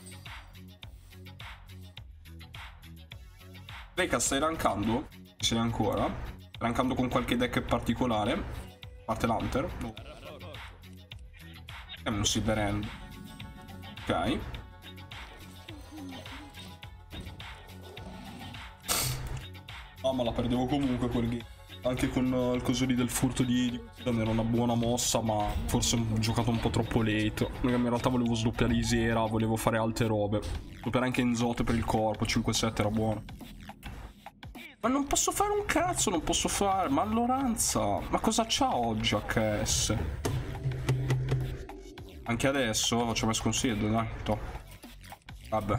Reika, stai rankando? Ci sei ancora? Rankando con qualche deck particolare? A parte l'Hunter? No. È un Silver End. Ok. Ah, ma la perdevo comunque quel game. Anche con uh, il coso lì del furto di, di... era una buona mossa, ma forse ho giocato un po' troppo late. In realtà volevo sdoppiare Isera, volevo fare altre robe. Sdoppiare anche Enzote per il corpo, cinque sette era buono. Ma non posso fare un cazzo, non posso fare. Ma Loranza, ma cosa c'ha oggi H S? Anche adesso facciamo sconsiglio, dai. To. Vabbè.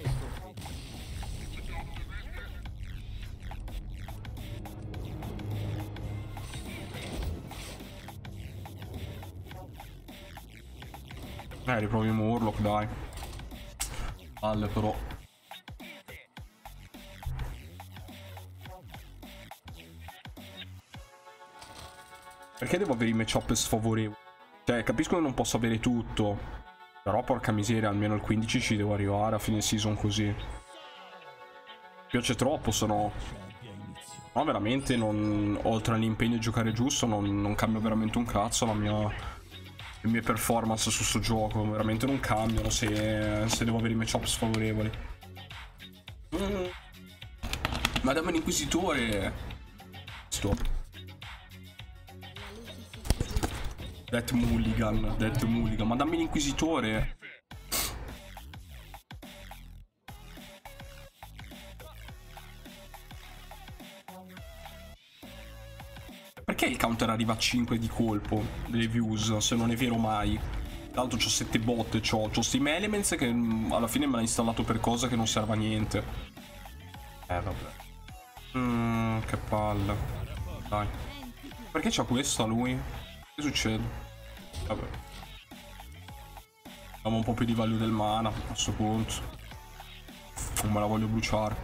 Eh, riproviamo Murloc, dai. Palle però. Perché devo avere i matchup sfavorevoli? Cioè, capisco che non posso avere tutto. Però porca miseria, almeno il quindici ci devo arrivare a fine season così. Mi piace troppo, se no... No, veramente, non... oltre all'impegno di giocare giusto, non, non cambia veramente un cazzo la mia... le mie performance su sto gioco. Veramente non cambiano se, se devo avere i matchup sfavorevoli. Mm. Ma dammi l'inquisitore! Stop. Death Mulligan, Death Mulligan, ma dammi l'inquisitore. Perché il counter arriva a cinque di colpo delle views, se non è vero mai? Tra l'altro c'ho sette bot, c'ho, c'ho Steam Elements che mh, alla fine me l'ha installato per cosa che non serve a niente. Eh vabbè. Mm, che palle. Dai. Perché c'ha questa lui? Che succede? Vabbè. Abbiamo un po' più di value del mana a questo punto. Non me la voglio bruciare.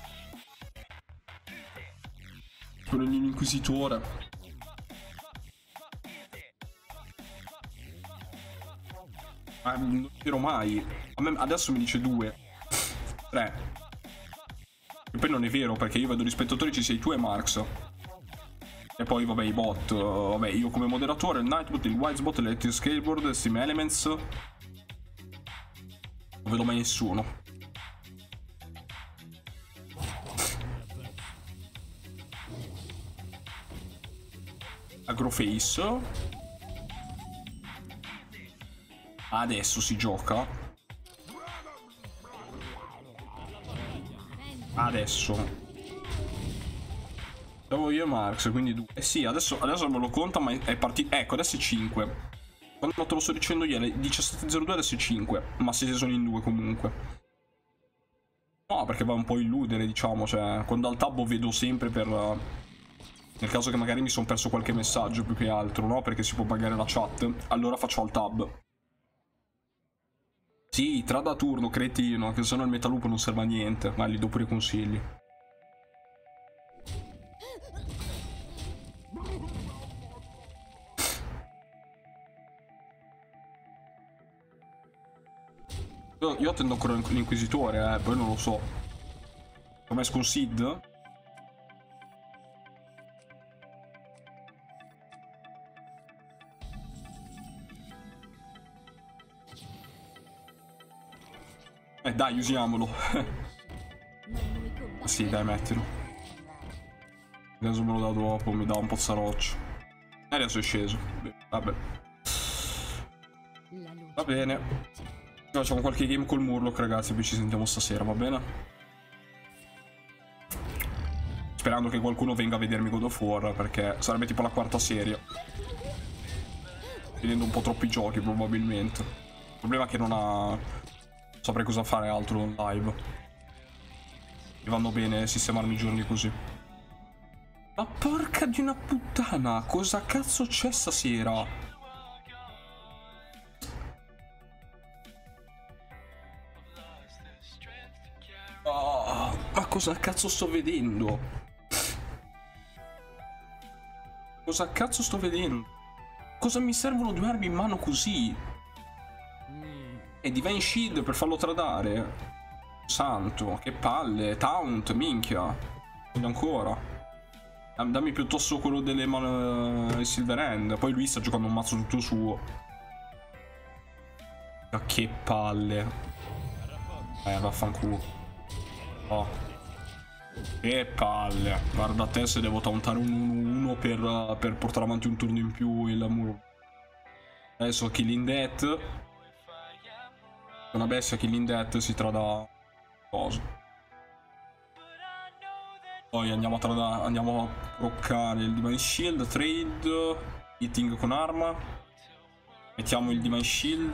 Quello dell'inquisitore. Ma non dirò mai. A me adesso mi dice due. tre. E poi non è vero, perché io vedo gli spettatori, ci sei tu e Marx. E poi vabbè i bot, uh, vabbè io come moderatore, il Nightbot, il Wisebot, l'Electric Skateboard, il Steam Elements. Non vedo mai nessuno. Agroface. Adesso si gioca. Adesso. Devo io e Marx, quindi due. Eh sì, adesso, adesso me lo conta, ma è partito. Ecco, adesso è cinque. Quando te lo sto dicendo io, alle diciassette zero due adesso è cinque. Ma se sono in due comunque. No, perché va un po' a illudere, diciamo. Cioè, quando al tab vedo sempre per... Uh, nel caso che magari mi sono perso qualche messaggio più che altro, no? Perché si può buggare la chat. Allora faccio al tab. Sì, tra da turno, cretino, che sennò il metalupo non serve a niente. Ma gli do pure i consigli. Io, io attendo ancora l'inquisitore, eh, poi non lo so. Come esco un Sid? Eh dai, usiamolo. Sì, dai, mettilo. Adesso me lo dà dopo, mi dà un pozzaroccio. E adesso è sceso. Vabbè. Va bene. Facciamo qualche game col Murloc, ragazzi, poi ci sentiamo stasera, va bene? Sperando che qualcuno venga a vedermi God of War, perché sarebbe tipo la quarta serie. Vedendo un po' troppi giochi, probabilmente. Il problema è che non ha... non saprei cosa fare altro in live. Mi vanno bene sistemarmi i giorni così. Ma porca di una puttana, cosa cazzo c'è stasera? Oh. cosa cazzo sto vedendo? Cosa cazzo sto vedendo? Cosa mi servono due armi in mano così? E Divine Shield per farlo tradare? Santo, che palle. Taunt, minchia. Voglio ancora. Dammi piuttosto quello delle man Silver End. Poi lui sta giocando un mazzo tutto suo. Ma che palle. Eh, vaffanculo. Oh. Che palle. Guarda te se devo tauntare un uno uno per, per portare avanti un turno in più il muro. Adesso Killing Death. Una bestia Killing Death si trada cosa. Poi andiamo a, trada, andiamo a roccare il Divine Shield, trade, hitting con arma. Mettiamo il Divine Shield.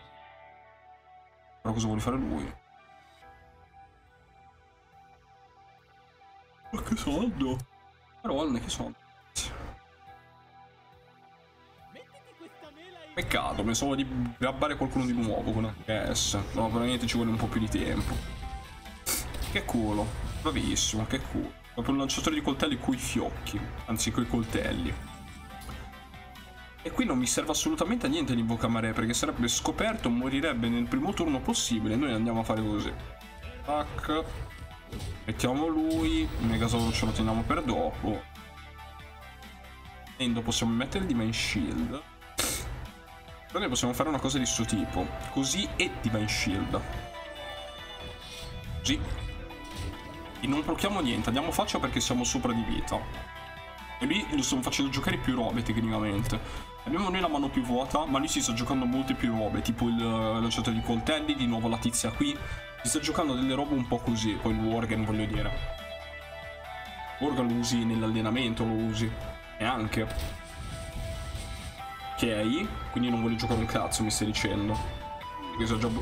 Però cosa vuole fare lui? Ma che soldo? Parole, che soldo? Peccato, pensavo di grabbare qualcuno di nuovo con H S. No, veramente ci vuole un po' più di tempo. Che culo. Bravissimo, che culo. Proprio un lanciatore di coltelli coi fiocchi, anzi coi coltelli. E qui non mi serve assolutamente a niente l'invocamare, perché sarebbe scoperto, morirebbe nel primo turno possibile. Noi andiamo a fare così. Tac. Mettiamo lui. Il Megasauro ce lo teniamo per dopo. E dopo possiamo mettere il Divine Shield. Però noi possiamo fare una cosa di questo tipo. Così e Divine Shield. Così. E non procchiamo niente, andiamo faccia perché siamo sopra di vita. E lui lo stiamo facendo giocare più robe tecnicamente. Abbiamo noi la mano più vuota, ma lui si sta giocando molte più robe, tipo il lanciatore di coltelli, di nuovo la tizia qui. Si sta giocando delle robe un po' così, poi il Worgen voglio dire. Worgen lo usi nell'allenamento, lo usi. E anche. Ok, quindi non vuole giocare un cazzo, mi stai dicendo. Perché so già...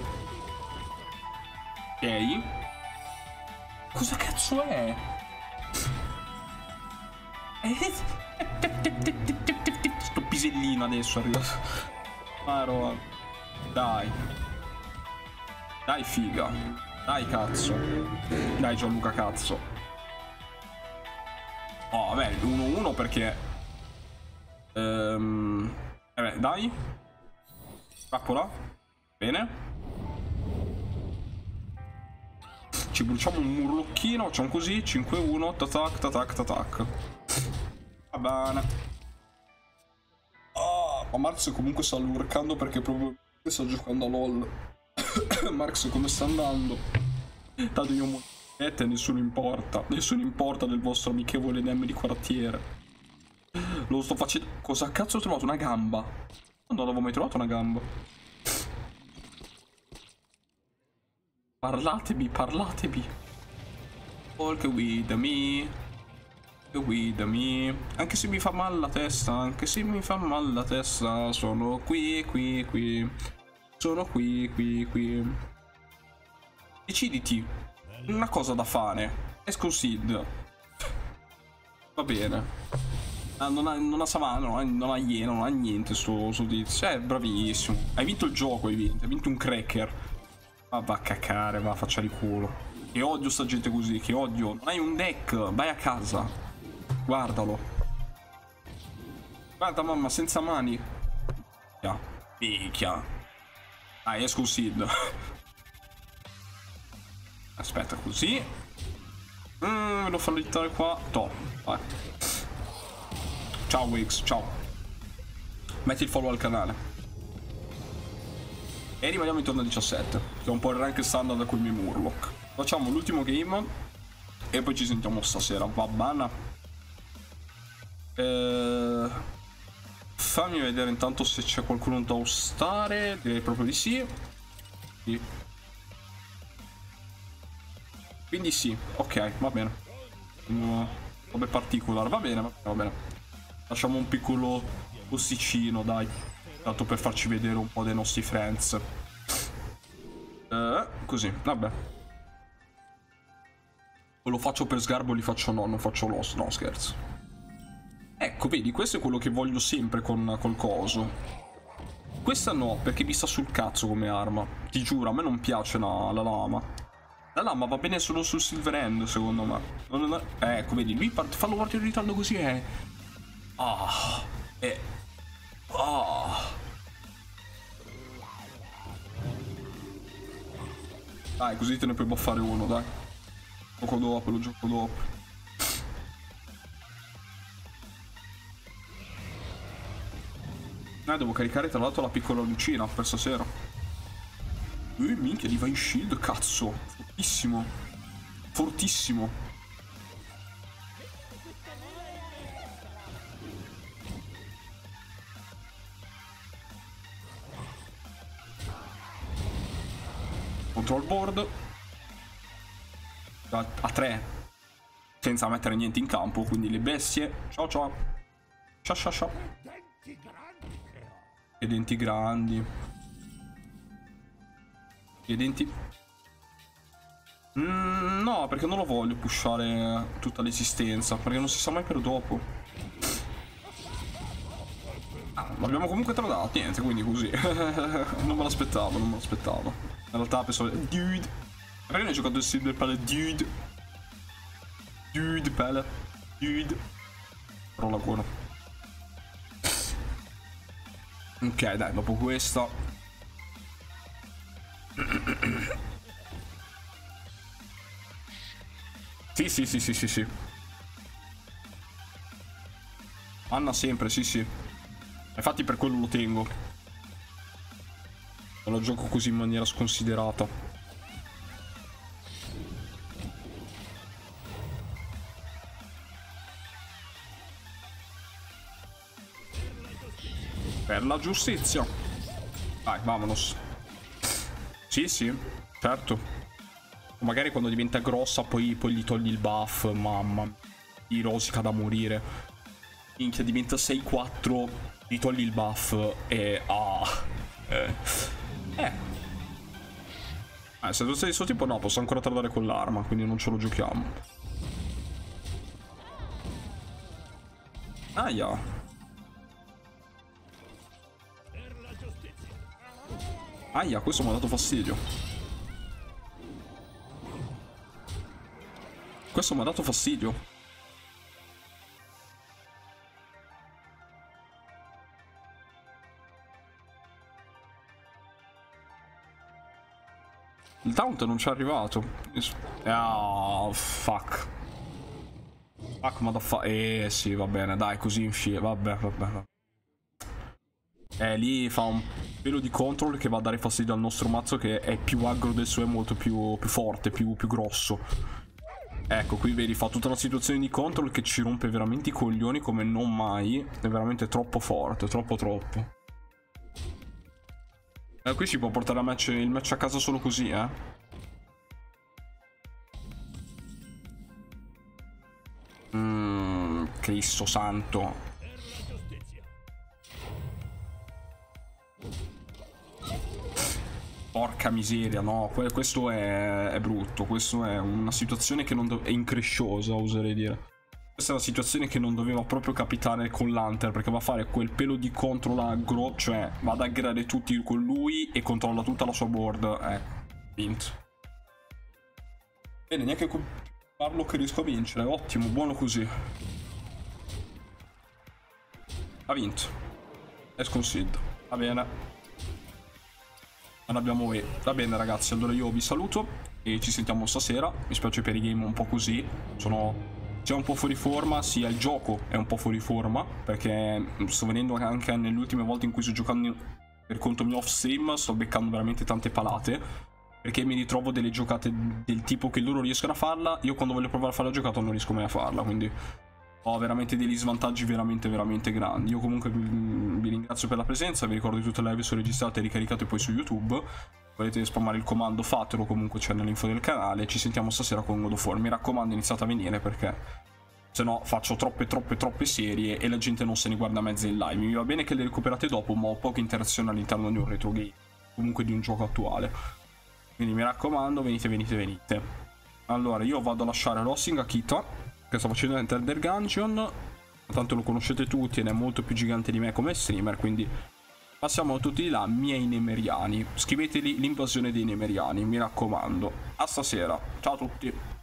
Ok. Cosa cazzo è? Sto pisellino adesso arriva. Maro. Dai. Dai figa. Dai cazzo. Dai Gianluca cazzo. Oh vabbè, uno uno perché ehm... eh beh, dai. Trappola. Bene. Ci bruciamo un murlocchino, facciamo così, cinque uno, tatac, tatac, tatac. Va bene. Oh, ma Marx comunque sta lurkando perché proprio sta giocando a LOL. Marx come sta andando? Tanto io muovete, nessuno importa. Nessuno importa del vostro amichevole D M di quartiere. Lo sto facendo... Cosa cazzo ho trovato? Una gamba? Non avevo mai trovato una gamba. Parlatevi, parlatevi. Walk with me. Walk with me. Anche se mi fa male la testa, anche se mi fa male la testa, sono qui, qui, qui. Sono qui, qui, qui. Deciditi. Una cosa da fare. Esco Sid. Va bene. Ah, non ha, non ha Savana, non ha, non ha iena, non ha niente sto, sto tizio. Eh, bravissimo. Hai vinto il gioco, hai vinto. Hai vinto un cracker. Ma va a cacare, va a faccia di culo. Che odio sta gente così, che odio. Non hai un deck, vai a casa. Guardalo. Guarda mamma, senza mani. Minchia. Minchia. Dai, esco un Sid. Aspetta, così. Mm, me lo farò littare qua. Top, vai. Ciao Wix, ciao. Metti il follow al canale. E rimaniamo intorno a diciassette, che è un po' il rank standard con i miei Murloc. Facciamo l'ultimo game e poi ci sentiamo stasera, va bene? Eh, fammi vedere intanto se c'è qualcuno da ostare, direi proprio di sì. Sì. Quindi sì, ok, va bene. No, robe particolari, va bene, va bene, va bene. Lasciamo un piccolo posticino, dai. Tanto per farci vedere un po' dei nostri friends. Eh, così, vabbè. O lo faccio per sgarbo o li faccio no, non faccio l'os, no scherzo. Ecco, vedi, questo è quello che voglio sempre con col coso. Questa no, perché mi sta sul cazzo come arma. Ti giuro, a me non piace la, la lama. La lama va bene solo sul Silver End, secondo me. Non è... eh, ecco, vedi, lui part... fallo partire in ritardo così è... Ah... è... Ah... Dai, così te ne puoi buffare uno, dai. Gioco dopo, lo gioco dopo. Eh, devo caricare tra l'altro la piccola lucina per stasera. Uh, minchia, Divine Shield, cazzo. Fortissimo. Fortissimo. Control board. A, a tre. Senza mettere niente in campo, quindi le bestie. Ciao ciao. Ciao ciao ciao. E denti grandi. E denti... Mm, no, perché non lo voglio pushare tutta l'esistenza, perché non si sa mai per dopo. Ah, l'abbiamo comunque tradato, niente, quindi così. Non me l'aspettavo, non me l'aspettavo. In realtà pensavo... Dude. Perché non hai giocato il Silver Pelle? Dude. Dude, Pelle. Dude. Però la buona. Ok, dai, dopo questa... Sì, sì, sì, sì, sì, sì. Anna sempre, sì, sì. Infatti per quello lo tengo. Non lo gioco così in maniera sconsiderata. Per la giustizia. Dai, vamonos. Sì, sì, certo. Magari quando diventa grossa poi, poi gli togli il buff. Mamma, gli rosica da morire. Minchia, diventa sei quattro, gli togli il buff e... Ah... Eh... Eh... Eh, se tu sei di questo tipo no, posso ancora tardare con l'arma, quindi non ce lo giochiamo. Aia. Aia, questo mi ha dato fastidio. Questo mi ha dato fastidio. Il taunt non ci è arrivato. Ah, fuck. Fuck, ma da fa... Eh, sì, va bene, dai, così in fila. Vabbè, vabbè, vabbè. Eh, lì fa un pelo di control che va a dare fastidio al nostro mazzo, che è più aggro del suo, è molto più, più forte, più, più grosso. Ecco, qui vedi, fa tutta una situazione di control che ci rompe veramente i coglioni come non mai. È veramente troppo forte, troppo troppo. Eh, qui si può portare a match, il match a casa solo così, eh. Mmm, Cristo santo. Porca miseria, no, questo è, è brutto, questo è una situazione che non è incresciosa, oserei dire. Questa è una situazione che non doveva proprio capitare con l'Hunter, perché va a fare quel pelo di control aggro, cioè va ad aggregare tutti con lui e controlla tutta la sua board. Ecco, vinto. Bene, neanche con parlo che riesco a vincere, ottimo, buono così. Ha vinto. È sconsiglio, va bene. Non abbiamo E. Va bene ragazzi, allora io vi saluto e ci sentiamo stasera. Mi spiace per i game un po' così, sono sia un po' fuori forma, sia il gioco è un po' fuori forma, perché sto venendo anche nelle ultime volte in cui sto giocando per conto mio off stream, sto beccando veramente tante palate, perché mi ritrovo delle giocate del tipo che loro riescono a farla, io quando voglio provare a fare la giocata non riesco mai a farla, quindi ho veramente degli svantaggi veramente veramente grandi. Io comunque vi ringrazio per la presenza, vi ricordo che tutte le live sono registrate e ricaricate poi su YouTube. Volete spammare il comando, fatelo, comunque c'è nell'info del canale. Ci sentiamo stasera con God of War. Mi raccomando, iniziate a venire perché se no faccio troppe troppe troppe serie e la gente non se ne guarda mezze in live. Mi va bene che le recuperate dopo, ma ho poca interazione all'interno di un retro game, comunque di un gioco attuale. Quindi mi raccomando, venite venite venite. Allora io vado a lasciare l'hosting a Kita, che sta facendo Enter the Gungeon, tanto lo conoscete tutti ed è molto più gigante di me come streamer, quindi passiamo tutti là, miei nemeriani. Scriveteli l'invasione dei nemeriani, mi raccomando. A stasera, ciao a tutti.